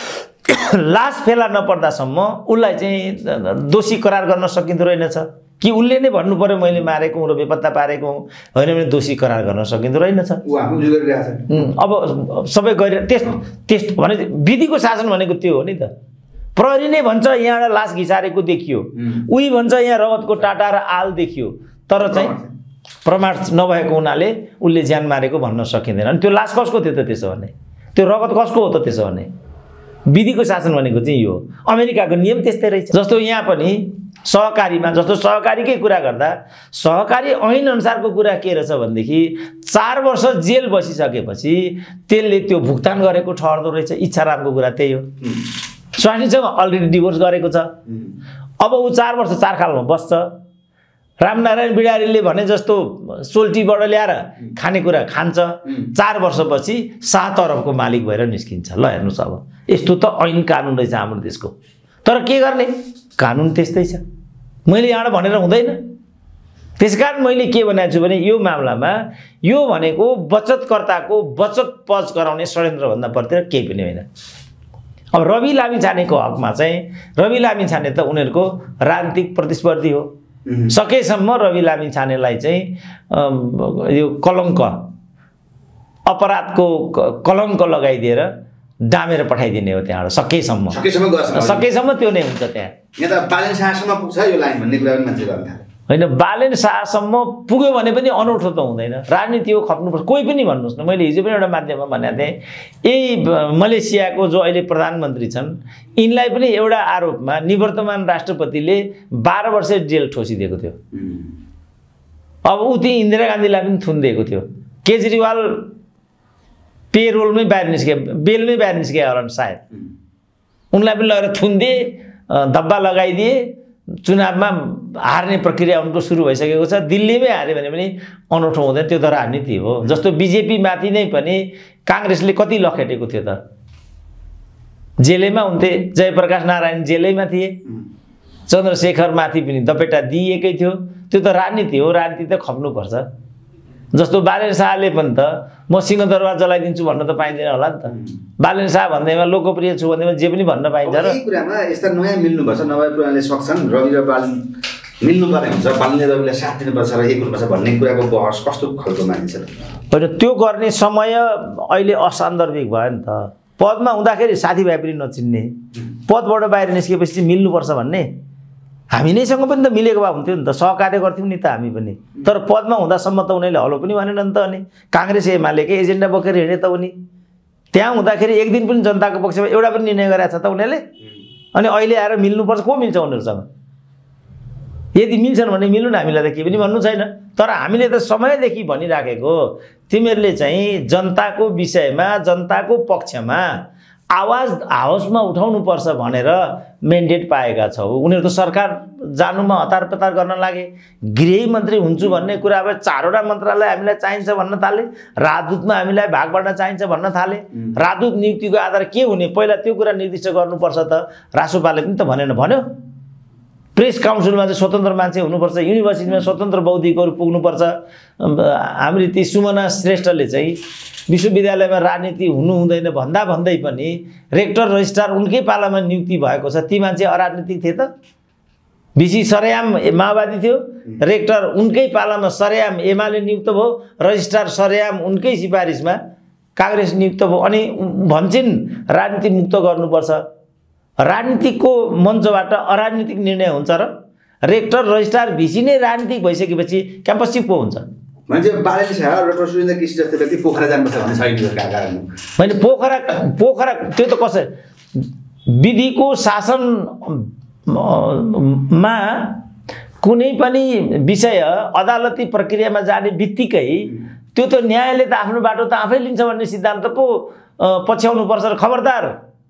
लास फेला नपर्दासम्म उसलाई चाहिँ दोषी करार गर्न सकिँदो रहेनछ। कि उसले नै भन्नु पर्यो मैले मारेको र बेपत्ता पारेको होइन भने दोषी करार गर्न सकिँदो रहेनछ। अब सबै गरे त्यस त्यस भने विधिको शासन भनेको त्यो हो नि त। प्रहरी नै भन्छ यहाँ एउटा लास घिसारेको देखियो, उही भन्छ यहाँ रगतको टाटा र आल देखियो, तर चाहिँ प्रमाण नभएको हुनाले उसले ज्यान मारेको भन्न सकिँदैन। अनि त्यो लास कसको थियो त त्यसो भने? त्यो रगत कसको हो त त्यसो भने? विधिको शासन भनेको चाहिँ यो हो। अमेरिकाको नियम त्यस्तै रहेछ। जस्तो यहाँ पनि सहकारीमा जस्तो सहकारीकै कुरा गर्दा सहकारी ऐन अनुसारको कुरा के रहेछ भनेदेखि चार वर्ष जेल बसिसकेपछि त्यसले त्यो भुक्तान गरेको ठहर्दो रहेछ। इच्छारामको कुरा त्यही हो। स्वास्नीसँग अलरेडी डिभोर्स गरेको छ, अब ऊ चार वर्ष चारखालमा बस्छ। रामनारायण बिडारीले भने जस्तो सोल्टीबाट ल्याएर खानेकुरा खान्छ, चार वर्षपछि सात अरबको मालिक भएर निस्किन्छ। ल हेर्नुहोस्, अब यस्तो त ऐन कानुन रहेछ हाम्रो देशको। तर के गर्ने? कानुन त्यस्तै छ। मैले यहाँबाट भनेर हुँदैन। त्यसकारण मैले के भनेको छु भने यो मामलामा यो भनेको बचतकर्ताको बचत पज गराउने षड्यन्त्रभन्दा बढीतिर केही पनि होइन। अब रवि लामिछानेको हकमा चाहिँ रवि लामिछाने त उनीहरूको राजनीतिक प्रतिस्पर्धी हो। सकेसम्म रवि लामिछानेलाई चाहिँ यो कलङ्क अपराधको कलङ्क लगाइदिएर डामेर पठाइदिने हो त्यहाँबाट। सकेसम्म सकेसम्म त्यो नै हुन्छ। त्यहाँ यहाँ त बालेन शाहसम्म पुग्छ यो लाइन भन्ने कुरा पनि मान्छे गर्न थाल्यो। होइन, बालेन शाहसम्म पुग्यो भने पनि अनौठो त हुँदैन। राजनीति हो, खप्नुपर्छ। कोही पनि भन्नुहोस् न, मैले हिजो पनि एउटा माध्यममा भनेको थिएँ, यही मलेसियाको जो अहिले प्रधानमन्त्री छन् यिनलाई पनि एउटा आरोपमा निवर्तमान राष्ट्रपतिले बाह्र वर्ष जेल ठोसिदिएको थियो। अब ऊ त्यही इन्दिरा गान्धीलाई पनि थुनिदिएको थियो। केजरीवाल पेरोलमै बाहिर निस्के, बेलमै बाहिर निस्के होला सायद। उनलाई पनि लगेर थुनिदिए, धब्बा लगाइदिए। चुनावमा हार्ने प्रक्रिया उनको सुरु भइसकेको छ। दिल्लीमै हार्यो भने पनि अनौठो हुँदैन। त्यो त राजनीति हो। जस्तो बिजेपी माथि नै पनि काङ्ग्रेसले कति लखेटेको थियो त? जेलैमा हुन्थे। जयप्रकाश नारायण जेलैमा थिए। चन्द्रशेखर माथि पनि दपेटा दिइएकै थियो। त्यो त राजनीति हो। राजनीति त खप्नुपर्छ। जस्तो बालेन शाहले पनि त म सिंहदरबार जलाइदिन्छु भन्न त पाइँदैन होला नि त। बालेन शाह भन्दैमा लोकप्रिय छु भन्दैमा जे पनि भन्न पाइन्छ र यही कुरामा यस्ता नयाँ मिल्नुपर्छ, नभए पुरानले सक्छन्, रवि र बालेन मिल्नुपर्ने हुन्छ, बालेनले रविलाई साथ दिनुपर्छ र एक हुनुपर्छ भन्ने कुराको बहस कस्तो खालको मानिन्छ? होइन, त्यो गर्ने समय अहिले असान्दर्भिक भयो नि त। पदमा हुँदाखेरि साथीभाइ पनि नचिन्ने, पदबाट बाहिर निस्केपछि मिल्नुपर्छ भन्ने। हामी नैसँग पनि त मिलेको भए हुन्थ्यो नि त, सहकार्य गर्थ्यौँ नि त हामी पनि। तर पदमा हुँदासम्म त उनीहरूले हलो पनि भनेन नि त। अनि काङ्ग्रेस एमालेकै एजेन्डा बोकेर हिँडे त उनी। त्यहाँ हुँदाखेरि एक दिन पनि जनताको पक्षमा एउटा पनि निर्णय गरेको छ त उनीहरूले? अनि अहिले आएर मिल्नुपर्छ, को मिल्छ उनीहरूसँग? यदि मिल्छन् भने मिल्नु न, हामीलाई त केही पनि भन्नु छैन। तर हामीले त समयदेखि भनिराखेको, तिमीहरूले चाहिँ जनताको विषयमा जनताको पक्षमा आवाज हाउसमा उठाउनुपर्छ भनेर मेन्डेट पाएका छौ। उनीहरू त सरकार जानुमा हतार पतार गर्न लागे। गृहमन्त्री हुन्छु भन्ने कुरा अब चारवटा मन्त्रालय हामीलाई चाहिन्छ भन्न थाले। राजदूतमा हामीलाई भाग बढ्न चाहिन्छ भन्न थाले। राजदूत नियुक्तिको आधार के हुने पहिला त्यो कुरा निर्दिष्ट गर्नुपर्छ त। रासोपाले पनि त भनेन, भन्यो प्रेस काउन्सिलमा चाहिँ स्वतन्त्र मान्छे हुनुपर्छ, युनिभर्सिटीमा स्वतन्त्र बौद्धिकहरू पुग्नुपर्छ। हाम्रो ती सुमना श्रेष्ठले चाहिँ विश्वविद्यालयमा राजनीति हुनु हुँदैन भन्दा भन्दै पनि रेक्टर रजिस्ट्रार उनकै पालामा नियुक्ति भएको छ। ती मान्छे अराजनीतिक थिए त? भिसी सरेआम माओवादी थियो, रेक्टर उनकै पालामा सरेआम एमाले नियुक्त भयो, रजिस्ट्रार सरेआम उनकै सिफारिसमा काङ्ग्रेस नियुक्त भयो। अनि भन्छन् राजनीति मुक्त गर्नुपर्छ। राजनीतिको मञ्चबाट अराजनीतिक निर्णय हुन्छ र? रेक्टर रजिस्ट्रार भिसी नै राजनीतिक भइसकेपछि क्याम्पस चिफ को हुन्छ? मान्छे बालेले छ डाक्टर सुरेन्द्र केसी जस्तो व्यक्ति पोखरा जानुपर्छ भन्ने छैन कारण होइन। पोखरा पोखरा त्यो त कसै विधिको शासनमा कुनै पनि विषय अदालती प्रक्रियामा जाने बित्तिकै त्यो त न्यायले त आफ्नो बाटो त आफै लिन्छ भन्ने सिद्धान्त पो पछ्याउनुपर्छ र खबरदार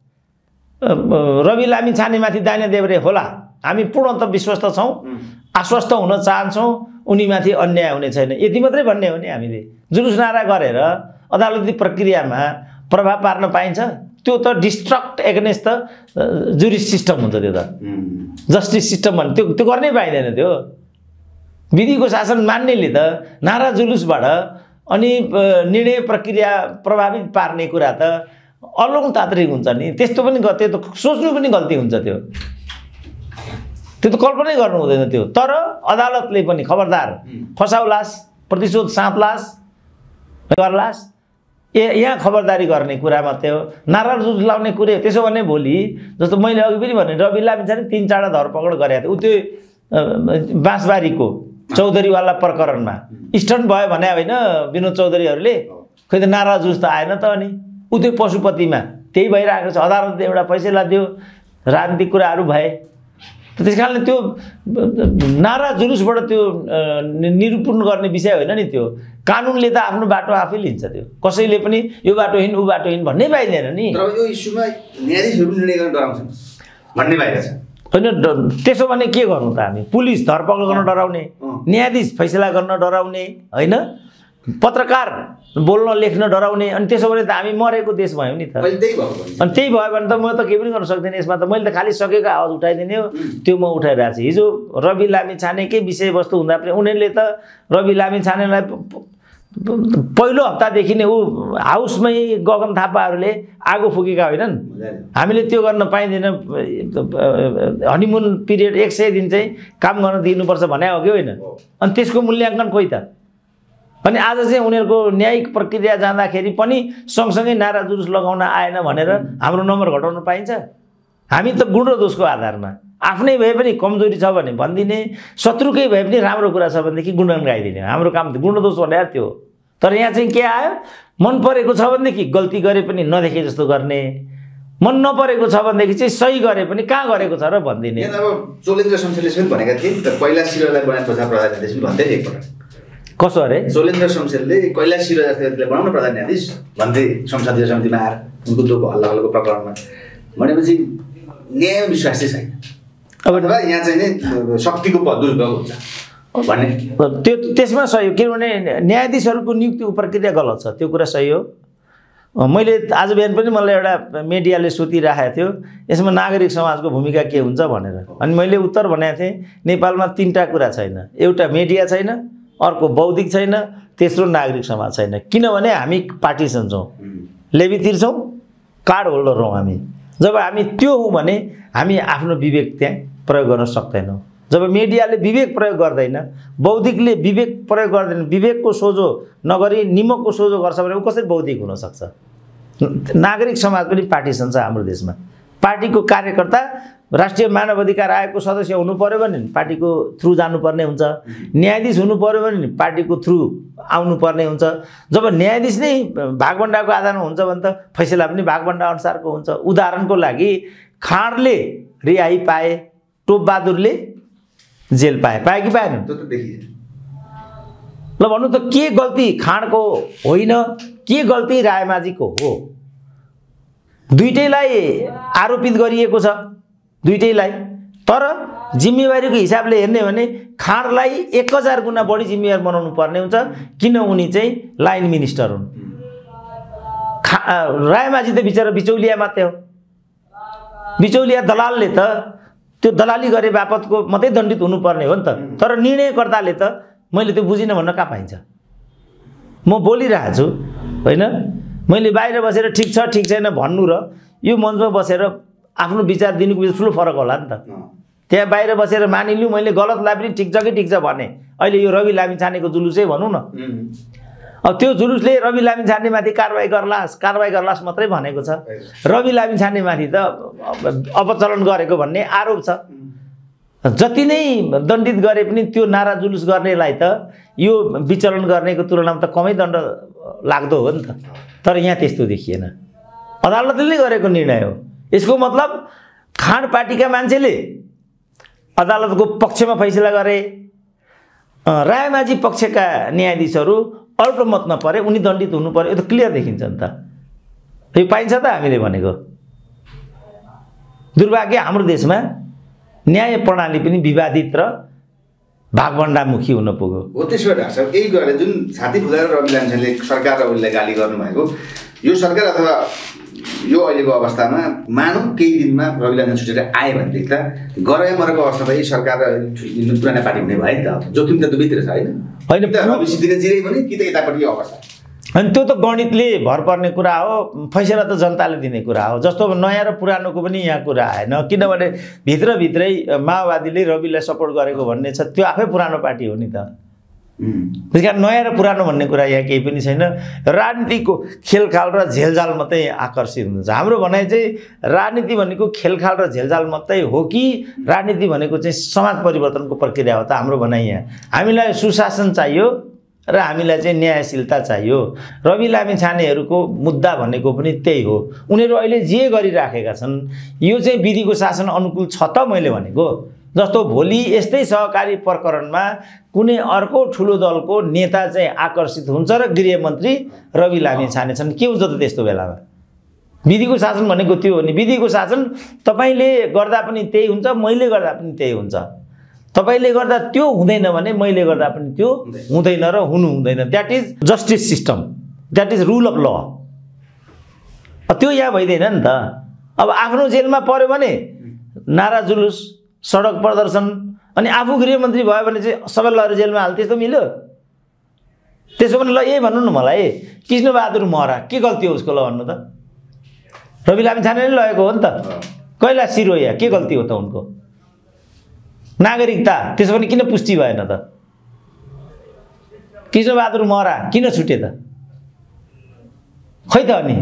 रवि लामी छानेमाथि दाइने देब्रे होला। हामी पूर्णतः विश्वस्त छौँ, आश्वस्त हुन चाहन्छौँ उनीमाथि अन्याय हुने छैन। यति मात्रै भन्ने हो नि हामीले जुलुस नारा गरेर अदालती प्रक्रियामा प्रभाव पार्न पाइन्छ? त्यो त destruct against the jury's system हुन्छ, त्यो त जस्टिस सिस्टम भन्ने त्यो त्यो गर्नै पाइँदैन। त्यो विधिको शासन मान्नेले त नारा जुलुसबाट अनि निर्णय प्रक्रिया प्रभावित पार्ने कुरा त अलौँ तात्रिक हुन्छ नि। त्यस्तो पनि त्यो त सोच्नु पनि गल्ती हुन्छ, त्यो त्यो त कल्पनै गर्नु हुँदैन त्यो। तर अदालतले पनि खबरदार फसाउलास, प्रतिशोध साँतलास गर्लास, ए यहाँ खबरदारी गर्ने कुरा मात्रै हो, नारा जुलुस लाउने कुरो। त्यसो भने भोलि जस्तो मैले अघि पनि भने रवि लामिछाने तिन चारवटा धरपकड गरेको थियो। ऊ त्यो बाँसबारीको चौधरीवाला प्रकरणमा स्टन्ट भयो भने होइन विनोद चौधरीहरूले, खै त नारा जुलुस त आएन त। अनि ऊ त्यो पशुपतिमा त्यही भइरहेको छ। अदालतले एउटा फैसला दियो, राजनीतिक कुराहरू भए। त्यस कारणले त्यो नारा जुलुसबाट त्यो निरूपण गर्ने विषय होइन नि। त्यो कानुनले त आफ्नो बाटो आफै लिन्छ। त्यो कसैले पनि यो बाटो हिँड ऊ बाटो हिँड भन्नै पाइँदैन नि। तर यो इस्युमा न्यायाधीशहरू निर्णय गर्न डराउँछन् भन्ने बाहिर छ होइन। त्यसो भने के गर्नु त हामी? पुलिस धरपकड गर्न डराउने, न्यायाधीश फैसला गर्न डराउने, होइन पत्रकार बोल्न लेख्न डराउने। अनि त्यसो भने त हामी मरेको देश भयौँ नि त। अनि त्यही भयो भने त म त केही पनि गर्न सक्दिनँ यसमा त। मैले त खालि सकेको आवाज उठाइदिने हो, त्यो म उठाइरहेको छु। हिजो रवि लामी छानेकै विषयवस्तु हुँदा पनि उनीहरूले त रवि लामी छानेलाई पहिलो हप्तादेखि नै ऊ हाउसमै गगन थापाहरूले आगो फुकेका होइनन्। हामीले त्यो गर्न पाइँदैन। हनीमुन पिरियड एक सय दिन चाहिँ काम गर्न दिनुपर्छ भने हो कि होइन? अनि त्यसको मूल्याङ्कन खोइ त? अनि आज चाहिँ उनीहरूको न्यायिक प्रक्रिया जाँदाखेरि पनि सँगसँगै नारा जुलुस लगाउन आएन भनेर हाम्रो नम्बर घटाउन पाइन्छ? हामी त गुण र दोषको आधारमा आफ्नै भए पनि कमजोरी छ भने भनिदिने, शत्रुकै भए पनि राम्रो कुरा छ भनेदेखि गुणगान गाइदिने। हाम्रो काम त गुण र दोष भनेर त्यो हो। तर यहाँ चाहिँ के आयो? मन परेको छ भनेदेखि गल्ती गरे पनि नदेखे जस्तो गर्ने, मन नपरेको छ भनेदेखि चाहिँ सही गरे पनि कहाँ गरेको छ र भनिदिने। अब चोलेन्द्र शमशेरले पनि भनेका थिए नि त, कैलाश शिरलाई बनाएको छ प्रधान न्यायाधीश भन्दै एकपल्ट। कसो अरे? चोलेन्द्र शमशेरले कैलाश शिर जस्तो व्यक्तिलाई बनाउन प्रधान न्यायाधीश भन्दै संसदीय समितिमा आएर उनको त्यो हल्ला हल्लाको प्रकरणमा भनेपछि न्याय विश्वास चाहिँ छैन। अब यहाँ चाहिँ नि शक्तिको दुरुपयोग हुन्छ भन्ने त्यो त्यसमा सही हो। किनभने न्यायाधीशहरूको नियुक्ति प्रक्रिया गलत छ, त्यो कुरा सही हो। मैले आज बिहान पनि मलाई एउटा मिडियाले सोधिराखेको थियो यसमा नागरिक समाजको भूमिका के हुन्छ भनेर। अनि मैले उत्तर भनेको थिएँ नेपालमा तीनटा कुरा छैन। एउटा मिडिया छैन, अर्को बौद्धिक छैन, तेस्रो नागरिक समाज छैन। किनभने हामी पार्टिसन छौँ, लेबी तिर्छौँ, कार्ड होल्डर हौँ हामी। जब हामी त्यो हौँ भने हामी आफ्नो विवेक त्यहाँ प्रयोग गर्न सक्दैनौँ। जब मिडियाले विवेक प्रयोग गर्दैन, बौद्धिकले विवेक प्रयोग गर्दैन, विवेकको सोझो नगरी निमकको सोझो गर्छ भने ऊ कसरी बौद्धिक हुनसक्छ? नागरिक समाज पनि पार्टिसन छ हाम्रो देशमा। पार्टीको कार्यकर्ता राष्ट्रिय मानव अधिकार आयोगको सदस्य हुनु पर्यो भने पार्टीको थ्रु जानुपर्ने हुन्छ, न्यायाधीश हुनु पर्यो भने पार्टीको थ्रु आउनुपर्ने हुन्छ। जब न्यायाधीश नै भागभण्डाको आधारमा हुन्छ भने त फैसला पनि भागभण्डा अनुसारको हुन्छ। उदाहरणको लागि खाँडले रिहाई पाए, टोपबहादुरले जेल पाए, पाए कि पाएन? ल भन्नु त के गल्ती खाँडको होइन, के गल्ती रायमाझीको हो? दुईटैलाई आरोपित गरिएको छ, दुईटैलाई। तर जिम्मेवारीको हिसाबले हेर्ने भने खाँडलाई एक हजार गुणा बढी जिम्मेवार बनाउनु पर्ने हुन्छ, किन उनी चाहिँ लाइन मिनिस्टर हुन्। खा रायमाझी त बिचरा बिचौलिया मात्रै हो। बिचौलिया दलालले त त्यो दलाली गरे बापतको मात्रै दण्डित हुनुपर्ने हो नि त। तर निर्णयकर्ताले त मैले त्यो बुझिनँ भन्न कहाँ पाइन्छ? म बोलिरहेको छु होइन, मैले बाहिर बसेर ठिक छ ठिक छैन भन्नु र यो मञ्चमा बसेर आफ्नो विचार दिनुको बिच ठुलो फरक होला नि त। त्यहाँ बाहिर बसेर मानिलिउँ मैले गलत लाइब्रेरी ठिक छ कि ठिक छ भने अहिले यो रवि लामिछानेको जुलुसै भनौँ न, अब त्यो जुलुसले रवि लामिछानेमाथि कारवाही गर्लास् कारवाही गर्लास् मात्रै भनेको छ। रवि लामिछानेमाथि त अपचलन गरेको भन्ने आरोप छ। जति नै दण्डित गरे पनि त्यो नारा जुलुस गर्नेलाई त यो विचलन गर्नेको तुलनामा त कमै दण्ड लाग्दो हो नि त। तर यहाँ त्यस्तो देखिएन, अदालतले नै गरेको निर्णय हो। यसको मतलब खाँड पार्टीका मान्छेले अदालतको पक्षमा फैसला गरे, रायमाझी पक्षका न्यायाधीशहरू अल्पमतमा परे, उनी दण्डित हुनु पर्यो। यो त क्लियर देखिन्छ नि त, यो पाइन्छ त हामीले भनेको। दुर्भाग्य हाम्रो देशमा न्याय प्रणाली पनि विवादित र भागभण्डामुखी हुन पुग्यो। हो त्यसो भए डाक्टर यही गरेर जुन छाती फुलाएर रवि लामिछानेले सरकार र उसले गाली गर्नुभएको, यो सरकार अथवा यो अहिलेको अवस्थामा मानौँ केही दिनमा रवि लामिछाने छुटेर आए भनेदेखि त गराए मरेको अवस्थामा यही सरकार र पुराना पार्टी हुने भयो नि त। जोखिम त दुवैतिर छ होइन, होइन रवि सिद्धिने जिरै पनि कि त यतापट्टि यो अवस्था। अनि त्यो त गणितले भर पर्ने कुरा हो, फैसला त जनताले दिने कुरा हो। जस्तो नयाँ र पुरानोको पनि यहाँ कुरा आएन, किनभने भित्रभित्रै माओवादीले रविलाई सपोर्ट गरेको भन्ने छ, त्यो आफै पुरानो पार्टी हो नि त। त्यस कारण नयाँ र पुरानो भन्ने कुरा यहाँ केही पनि छैन। राजनीतिको खेलखाल र झेलझाल मात्रै आकर्षित हुन्छ। हाम्रो भनाइ चाहिँ राजनीति भनेको खेलखाल र झेलझाल मात्रै हो कि राजनीति भनेको चाहिँ समाज परिवर्तनको प्रक्रिया हो त हाम्रो भनाइ यहाँ। हामीलाई सुशासन चाहियो र हामीलाई चाहिँ न्यायशीलता चाहियो। रवि लामिछानेहरूको मुद्दा भनेको पनि त्यही हो। उनीहरू अहिले जे गरिराखेका छन् यो चाहिँ विधिको शासन अनुकूल छ त मैले भनेको। जस्तो भोलि यस्तै सहकारी प्रकरणमा कुनै अर्को ठुलो दलको नेता चाहिँ आकर्षित हुन्छ र गृहमन्त्री रवि लामिछाने छन्, के हुन्छ त त्यस्तो बेलामा? विधिको शासन भनेको त्यो हो नि। विधिको शासन तपाईँले गर्दा पनि त्यही हुन्छ, मैले गर्दा पनि त्यही हुन्छ। तपाईँले गर्दा त्यो हुँदैन भने मैले गर्दा पनि त्यो हुँदैन र हुनु हुँदैन। That is justice system, that is rule of law. त्यो यहाँ भइदिएन नि त। अब आफ्नो जेलमा पर्यो भने नारा जुलुस, सडक प्रदर्शन, अनि आफू गृहमन्त्री भयो भने चाहिँ सबै लगेर जेलमा हाल, त्यस्तो मिल्यो? त्यसो भने ल यही भन्नु न मलाई, कृष्णबहादुर महरा के गल्ती हो उसको? ल भन्नु त। रवि लामिछाने नै लगेको हो नि त। कैलाश सिरोया के गल्ती हो त उनको? नागरिकता त्यसो भने किन पुष्टि भएन त? कृष्णबहादुर महरा किन छुटे त? खै त अनि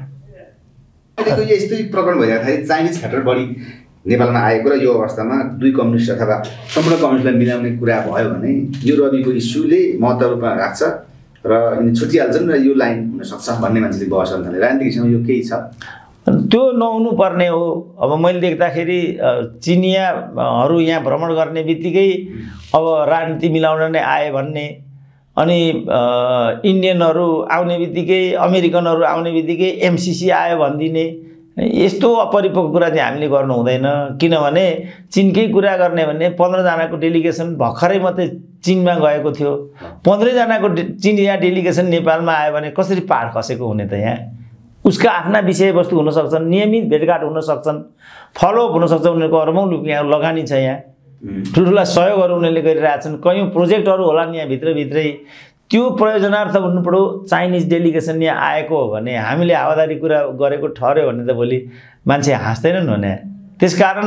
यस्तै प्रकरण भइरहेको चाइनिज फ्याक्टर बढी नेपालमा आएको र यो अवस्थामा दुई कम्युनिस्ट अथवा सम्पूर्ण कम्युनिस्टलाई मिलाउने कुरा भयो भने यो रविको इस्युले महत्त्व रूपमा राख्छ र यिनी छुटिहाल्छन् र यो लाइन हुनसक्छ भन्ने मान्छेले बहस गर्न थाले। राजनीतिक हिसाबमा यो केही छ? त्यो नहुनु पर्ने हो। अब मैले देख्दाखेरि चिनियाहरू यहाँ भ्रमण गर्ने बित्तिकै अब राजनीति मिलाउन नै आए भन्ने, अनि इन्डियनहरू आउने बित्तिकै अमेरिकनहरू आउने बित्तिकै एमसिसी आयो भनिदिने, यस्तो अपरिपक्व कुरा चाहिँ हामीले गर्नु हुँदैन। किनभने चिनकै कुरा गर्ने भने पन्ध्रजनाको डेलिगेसन भर्खरै मात्रै चिनमा गएको थियो। पन्ध्रजनाको चिनिया डेलिगेसन नेपालमा आयो भने कसरी पाहाड खसेको हुने त? यहाँ उसका आफ्ना विषयवस्तु हुन सक्छन्, नियमित भेटघाट हुन सक्छन्, फलोअप हुन सक्छ। उनीहरूको अरबौँ रुपियाँ लगानी छ यहाँ, ठुल्ठुला सहयोगहरू उनीहरूले गरिरहेछन्, कयौँ प्रोजेक्टहरू होला नि यहाँ भित्रभित्रै। त्यो प्रयोजनार्थ भन्नु पर्यो चाइनिज डेलिगेसन यहाँ आएको हो भने हामीले हावादारी कुरा गरेको ठहर्यो भने त भोलि मान्छे हाँस्दैनन् भने। त्यसकारण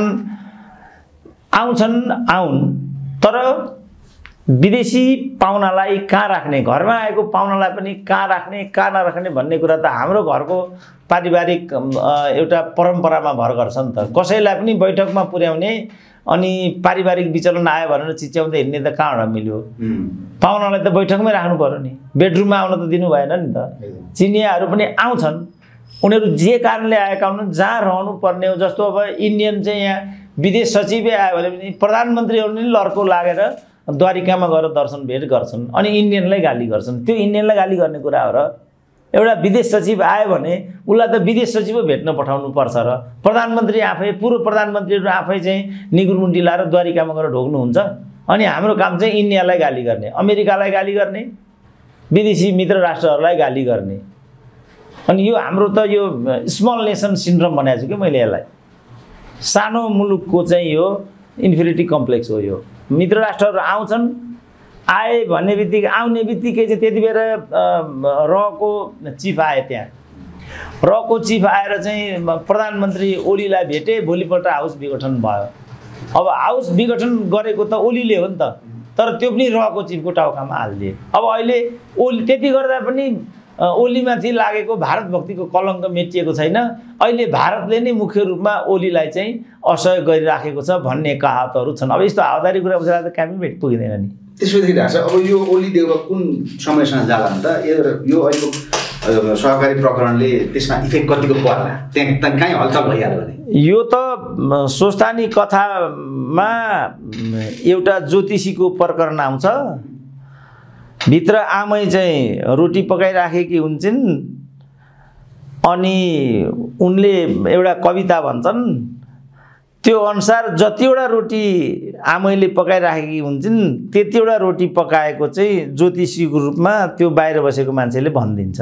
आउँछन् आउन्, तर विदेशी पाहुनालाई कहाँ राख्ने, घरमा आएको पाहुनालाई पनि कहाँ राख्ने कहाँ नराख्ने भन्ने कुरा त हाम्रो घरको पारिवारिक एउटा परम्परामा भर गर्छ नि त। कसैलाई पनि बैठकमा पुर्याउने अनि पारिवारिक विचलन आयो भनेर चिच्याउँदै हिँड्ने त कहाँबाट मिल्यो? पाहुनालाई त बैठकमै राख्नु पर्यो नि, बेडरुममा आउन त दिनु भएन नि त। चिनियाहरू पनि आउँछन्, उनीहरू जे कारणले आएका हुन्, जहाँ रहनु पर्ने हो। जस्तो अब इन्डियन चाहिँ यहाँ विदेश सचिवै आयो भने पनि प्रधानमन्त्रीहरू नै लर्को लागेर द्वारिकामा गएर दर्शन भेट गर्छन्, अनि इन्डियनलाई गाली गर्छन्। त्यो इन्डियनलाई गाली गर्ने कुरा हो र? एउटा विदेश सचिव आयो भने उसलाई त विदेश सचिव भेट्न पठाउनु पर्छ र प्रधानमन्त्री आफै, पूर्व प्रधानमन्त्रीहरू आफै चाहिँ निगुरमुन्टी लाएर द्वारिकामा गएर ढोग्नुहुन्छ। अनि हाम्रो काम चाहिँ इन्डियालाई गाली गर्ने, अमेरिकालाई गाली गर्ने, विदेशी मित्र राष्ट्रहरूलाई गाली गर्ने। अनि यो हाम्रो त यो स्मल नेसन सिन्ड्रोम भनेको छु कि मैले यसलाई। सानो मुलुकको चाहिँ यो इन्फिरिटी कम्प्लेक्स हो यो। मित्र राष्ट्रहरू आउँछन्, आए भन्ने बित्तिकै आउने बित्तिकै चाहिँ त्यति बेर रको चिफ आए, त्यहाँ रको चिफ आएर चाहिँ प्रधानमन्त्री ओलीलाई भेटे, भोलिपल्ट हाउस विघटन भयो। अब हाउस विघटन गरेको त ओलीले हो नि त, तर त्यो पनि रहको चिफको टाउकामा हालिदिए। अब अहिले ओली त्यति गर्दा पनि ओलीमाथि लागेको भारत भक्तिको कलङ्क मेटिएको छैन। अहिले भारतले नै मुख्य रूपमा ओलीलाई चाहिँ असहयोग गरिराखेको छ भन्ने कहावतहरू छन्। अब यस्तो हावादारी कुरा बुझाएर त कामै पुगिँदैन नि। त्यसपछि ढाँचा अब यो ओली देउवा कुन समयसँग जाला नि त? यो अहिलेको सहकारी प्रकरणले त्यसमा इफेक्ट कतिको पर्ला, त्यहाँ कहीँ हलचल भइहाल्यो भने? यो त स्वस्थानी कथामा एउटा ज्योतिषीको प्रकरण आउँछ। भित्र आमै चाहिँ रोटी पकाइराखेकी हुन्छन् अनि उनले एउटा कविता भन्छन्, त्यो अनुसार जतिवटा रोटी आमैले पकाइराखेकी हुन्छन् त्यतिवटा रोटी पकाएको चाहिँ ज्योतिषीको रूपमा त्यो बाहिर बसेको मान्छेले भनिदिन्छ।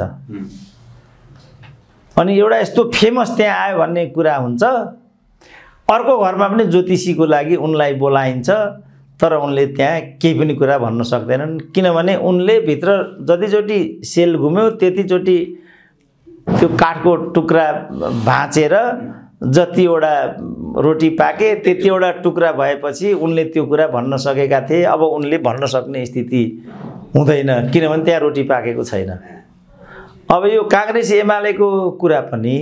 अनि एउटा यस्तो फेमस त्यहाँ आयो भन्ने कुरा हुन्छ। अर्को घरमा पनि ज्योतिषीको लागि उनलाई बोलाइन्छ, तर उनले त्यहाँ केही पनि कुरा भन्न सक्दैनन्, किनभने उनले भित्र जतिचोटि सेल घुम्यो त्यतिचोटि त्यो काठको टुक्रा भाँचेर जतिवटा रोटी पाके त्यतिवटा टुक्रा भएपछि उनले त्यो कुरा भन्न सकेका थिए। अब उनले भन्न सक्ने स्थिति हुँदैन, किनभने त्यहाँ रोटी पाकेको छैन। अब यो काङ्ग्रेस एमालेको कुरा पनि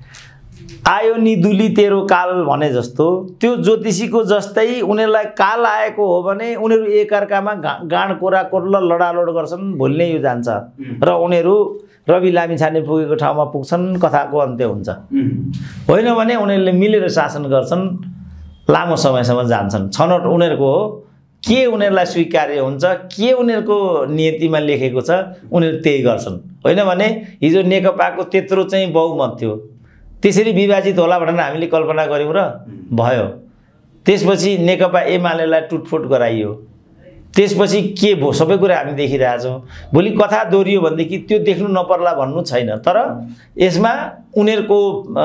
आयो नि दुली तेरो काल भने जस्तो, त्यो ज्योतिषीको जस्तै उनीहरूलाई काल आएको हो भने उनीहरू एकअर्कामा गाँड कोरा कोर्ल लडालोड गर्छन्, भोलि नै यो जान्छ र उनीहरू रवि लामिछाने पुगेको ठाउँमा पुग्छन्, कथाको अन्त्य हुन्छ। होइन भने उनीहरूले मिलेर शासन गर्छन्, लामो समयसम्म जान्छन्। छनौट उनीहरूको हो, के उनीहरूलाई स्वीकार्य हुन्छ, के उनीहरूको नियतिमा लेखेको छ उनीहरू त्यही गर्छन्। होइन भने हिजो नेकपाको त्यत्रो चाहिँ बहुमत थियो, त्यसरी विभाजित होला भनेर हामीले कल्पना गऱ्यौँ र भयो। त्यसपछि नेकपा एमालेलाई टुटफुट गराइयो, त्यसपछि के भयो सबै कुरा हामी देखिरहेछौँ। भोलि कथा दोहोरियो भनेदेखि त्यो देख्नु नपर्ला भन्नु छैन, तर यसमा उनीहरूको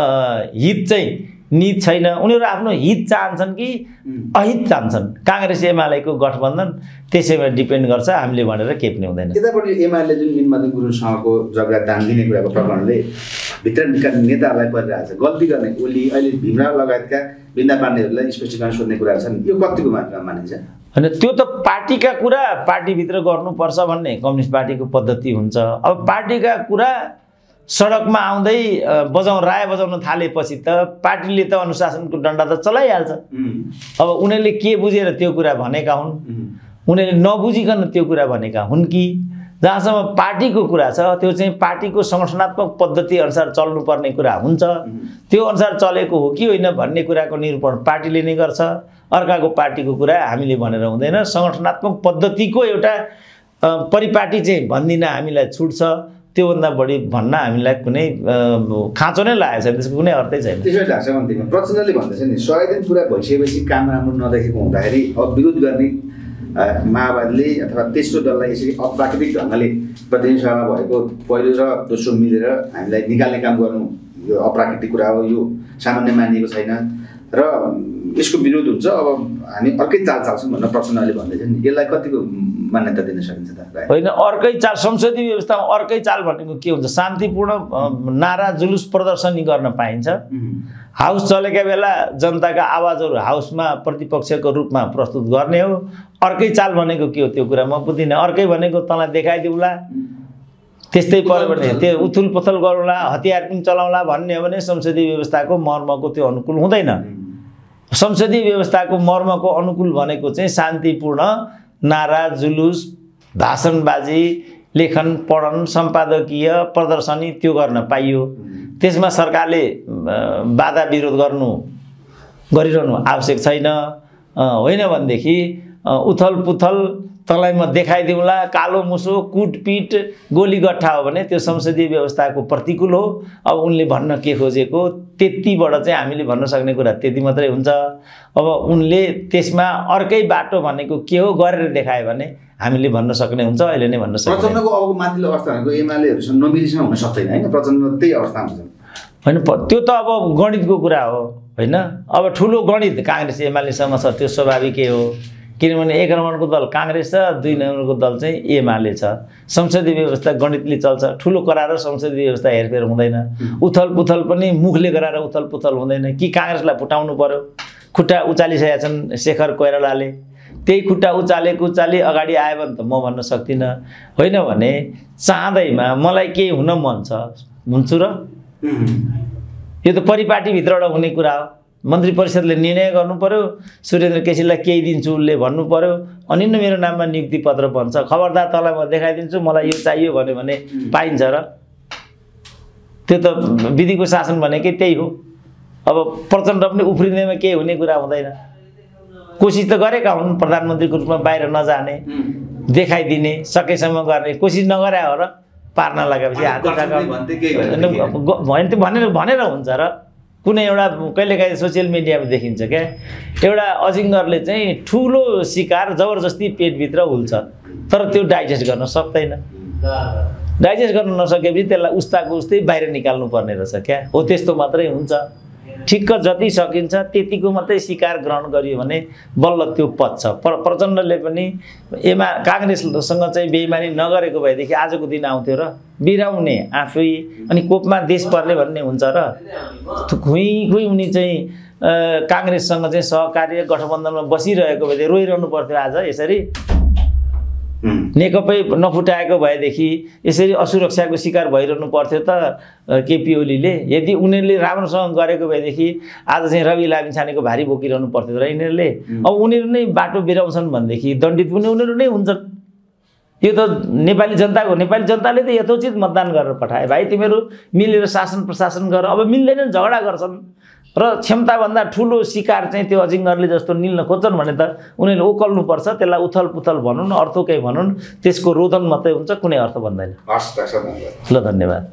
हित चाहिँ निहित छैन। उनीहरू आफ्नो हित चाहन्छन् कि अहित चाहन्छन्, काङ्ग्रेस एमालेको गठबन्धन त्यसैमा डिपेन्ड गर्छ। हामीले भनेर केही पनि हुँदैन। यतापट्टि एमाले जुन मिनबहादुर गुरुङसँगको जग्गा दान दिने कुराको प्रकरणले भित्र नेताहरूलाई परिरहेछ। गल्ती गर्ने ओली अहिले भीमराव लगायतका बिन्दा पाण्डेहरूलाई स्पष्टीकरण सोध्ने कुरा छन्, यो कतिको मात्रामा मानिन्छ? होइन, त्यो त पार्टीका कुरा पार्टीभित्र गर्नुपर्छ भन्ने कम्युनिस्ट पार्टीको पद्धति हुन्छ। अब पार्टीका कुरा सडकमा आउँदै बजाउँ राय बजाउन थालेपछि त पार्टीले त अनुशासनको डन्डा त चलाइहाल्छ। अब उनीहरूले के बुझेर त्यो कुरा भनेका हुन्, उनीहरूले नबुझिकन त्यो कुरा भनेका हुन् कि जहाँसम्म पार्टीको कुरा छ त्यो चाहिँ पार्टीको संगठनात्मक पद्धति अनुसार चल्नुपर्ने कुरा हुन्छ। त्यो अनुसार चलेको हो कि होइन भन्ने कुराको निरूपण पार्टीले नै गर्छ। अर्काको पार्टीको कुरा हामीले भनेर हुँदैन। संगठनात्मक पद्धतिको एउटा परिपाटी चाहिँ भन्दिन हामीलाई छुट छ, त्योभन्दा बढी भन्न हामीलाई कुनै खाँचो नै लागेको छैन, त्यसको कुनै अर्थै छैन। त्यसो ढाँचा भन्दैमा प्रचण्डले भन्दैछ नि सय दिन पुरा भइसकेपछि काम राम्रो नदेखेको हुँदाखेरि अब विरोध गर्ने माओवादीले अथवा तेस्रो दललाई यसरी अप्राकृतिक ढङ्गले प्रतिनिधि सभामा भएको पहिलो र दोस्रो मिलेर हामीलाई निकाल्ने काम गर्नु यो अप्राकृतिक कुरा हो, यो सामान्य मानिएको छैन र यसको विरोध हुन्छ। अब हामी अर्कै चाल चाल्छौँ भनेर प्रचण्डले भन्दैछ नि, यसलाई कतिको मान्यता दिन सकिन्छ त? होइन, अर्कै चाल संसदीय व्यवस्थामा अर्कै चाल भनेको के हुन्छ? शान्तिपूर्ण नारा जुलुस प्रदर्शनी गर्न पाइन्छ। हाउस चलेका बेला जनताका आवाजहरू हाउसमा प्रतिपक्षको रूपमा प्रस्तुत गर्ने हो। अर्कै चाल भनेको के हो त्यो कुरा म बुझ्दिनँ। अर्कै भनेको तँलाई देखाइदिउँला, त्यस्तै पऱ्यो भने त्यो उथुल पुथल गरौँला, हतियार पनि चलाउँला भन्ने हो भने संसदीय व्यवस्थाको मर्मको त्यो अनुकूल हुँदैन। संसदीय व्यवस्थाको मर्मको अनुकूल भनेको चाहिँ शान्तिपूर्ण नारा जुलुस भाषणबाजी लेखन पढन सम्पादकीय प्रदर्शनी त्यो गर्न पाइयो। त्यसमा सरकारले बाधा विरोध गर्नु गरिरहनु आवश्यक छैन। होइन भनेदेखि उथल पुथल तँलाई म देखाइदिउँला, कालो मुसो कुटपिट गोली गट्ठा हो भने त्यो संसदीय व्यवस्थाको प्रतिकूल हो। अब उनले भन्न के खोजेको त्यतिबाट चाहिँ हामीले भन्न सक्ने कुरा त्यति मात्रै हुन्छ। अब उनले त्यसमा अर्कै बाटो भनेको के हो गरेर देखायो भने हामीले भन्न सक्ने हुन्छ। अहिले नै भन्न सक्छ। प्रचण्डको अब माथिल्लो अवस्था भनेको एमालेहरूसँग नमिलिसँग हुन सक्दैन होइन? प्रचण्ड त्यही अवस्था हुन्छ होइन? त्यो त अब गणितको कुरा हो होइन? अब ठुलो गणित काङ्ग्रेस एमालेसँग छ, त्यो स्वाभाविकै हो। किनभने एक नम्बरको दल काङ्ग्रेस छ, दुई नम्बरको दल चाहिँ एमाले छ। संसदीय व्यवस्था गणितले चल्छ। ठुलो गराएर संसदीय व्यवस्था हेरफेर हुँदैन। उथल पुथल पनि मुखले गराएर उथल पुथल हुँदैन कि काङ्ग्रेसलाई फुटाउनु पर्यो खुट्टा उचालिसकेका छन् शेखर कोइरालाले। त्यही खुट्टा उचालेको उचाले अगाडि आयो भने त म भन्न सक्दिनँ, होइन भने चाहँदैमा मलाई केही हुन मन छ हुन्छु र? यो त परिपाटीभित्रबाट हुने कुरा हो। मन्त्री परिषदले निर्णय गर्नु पर्यो, सुरेन्द्र केसीलाई केही दिन्छु उसले भन्नु पर्यो, अनि नै मेरो नाममा नियुक्ति पत्र बन्छ। खबरदार तँलाई म देखाइदिन्छु, मलाई यो चाहियो भन्यो भने पाइन्छ र? त्यो त विधिको शासन भनेकै त्यही हो। अब प्रचण्ड पनि उफ्रिँदैमा केही हुने कुरा हुँदैन। कोसिस त गरेका हुन् प्रधानमन्त्रीको रूपमा बाहिर नजाने, देखाइदिने, सकेसम्म गर्ने, कोसिस नगरे हो र? पार्न लगाएपछि हात भनेर भनेर हुन्छ र? कुनै एउटा कहिलेकाहीँ सोसियल मिडियामा देखिन्छ क्या, एउटा अजिङ्गरले चाहिँ ठुलो शिकार जबरजस्ती पेटभित्र उल्छ, तर त्यो डाइजेस्ट गर्न सक्दैन। डाइजेस्ट गर्न नसकेपछि त्यसलाई उस्ताको उस्तै बाहिर निकाल्नु पर्ने रहेछ क्या। हो त्यस्तो मात्रै हुन्छ। ठिक्क जति सकिन्छ त्यतिको मात्रै शिकार ग्रहण गरियो भने बल्ल त्यो पच्छ। प्र प्रचण्डले पनि एमा काङ्ग्रेससँग चाहिँ बेइमानी नगरेको भएदेखि आजको दिन आउँथ्यो र? बिराउने आफै अनि कोपमा देश पर्ने भन्ने हुन्छ र? खुइ खुइ उनी चाहिँ काङ्ग्रेससँग चाहिँ सहकार्य गठबन्धनमा बसिरहेको भए रोइरहनु पर्थ्यो आज यसरी। नेकपै नफुटाएको भएदेखि यसरी असुरक्षाको शिकार भइरहनु पर्थ्यो त केपी ओलीले। यदि उनीहरूले राम्रोसँग गरेको भएदेखि आज चाहिँ रवि लामिछानेको भारी बोकिरहनु पर्थ्यो र यिनीहरूले। अब उनीहरू नै बाटो बिराउँछन् भनेदेखि दण्डित पनि उनीहरू नै हुन्छन्। यो त नेपाली जनताको नेपाली जनताले त यथोचित मतदान गरेर पठाए, भाइ तिमीहरू मिलेर शासन प्रशासन गर। अब मिल्दैनन्, झगडा गर्छन् र क्षमताभन्दा ठुलो शिकार चाहिँ त्यो अजिङ्गरले जस्तो निल्न खोज्छन् भने त उनीहरूले ओकल्नुपर्छ, त्यसलाई उथल पुथल भनौँ न, अर्थकै भनौँ, त्यसको रोदन मात्रै हुन्छ, कुनै अर्थ भन्दैन। ल धन्यवाद।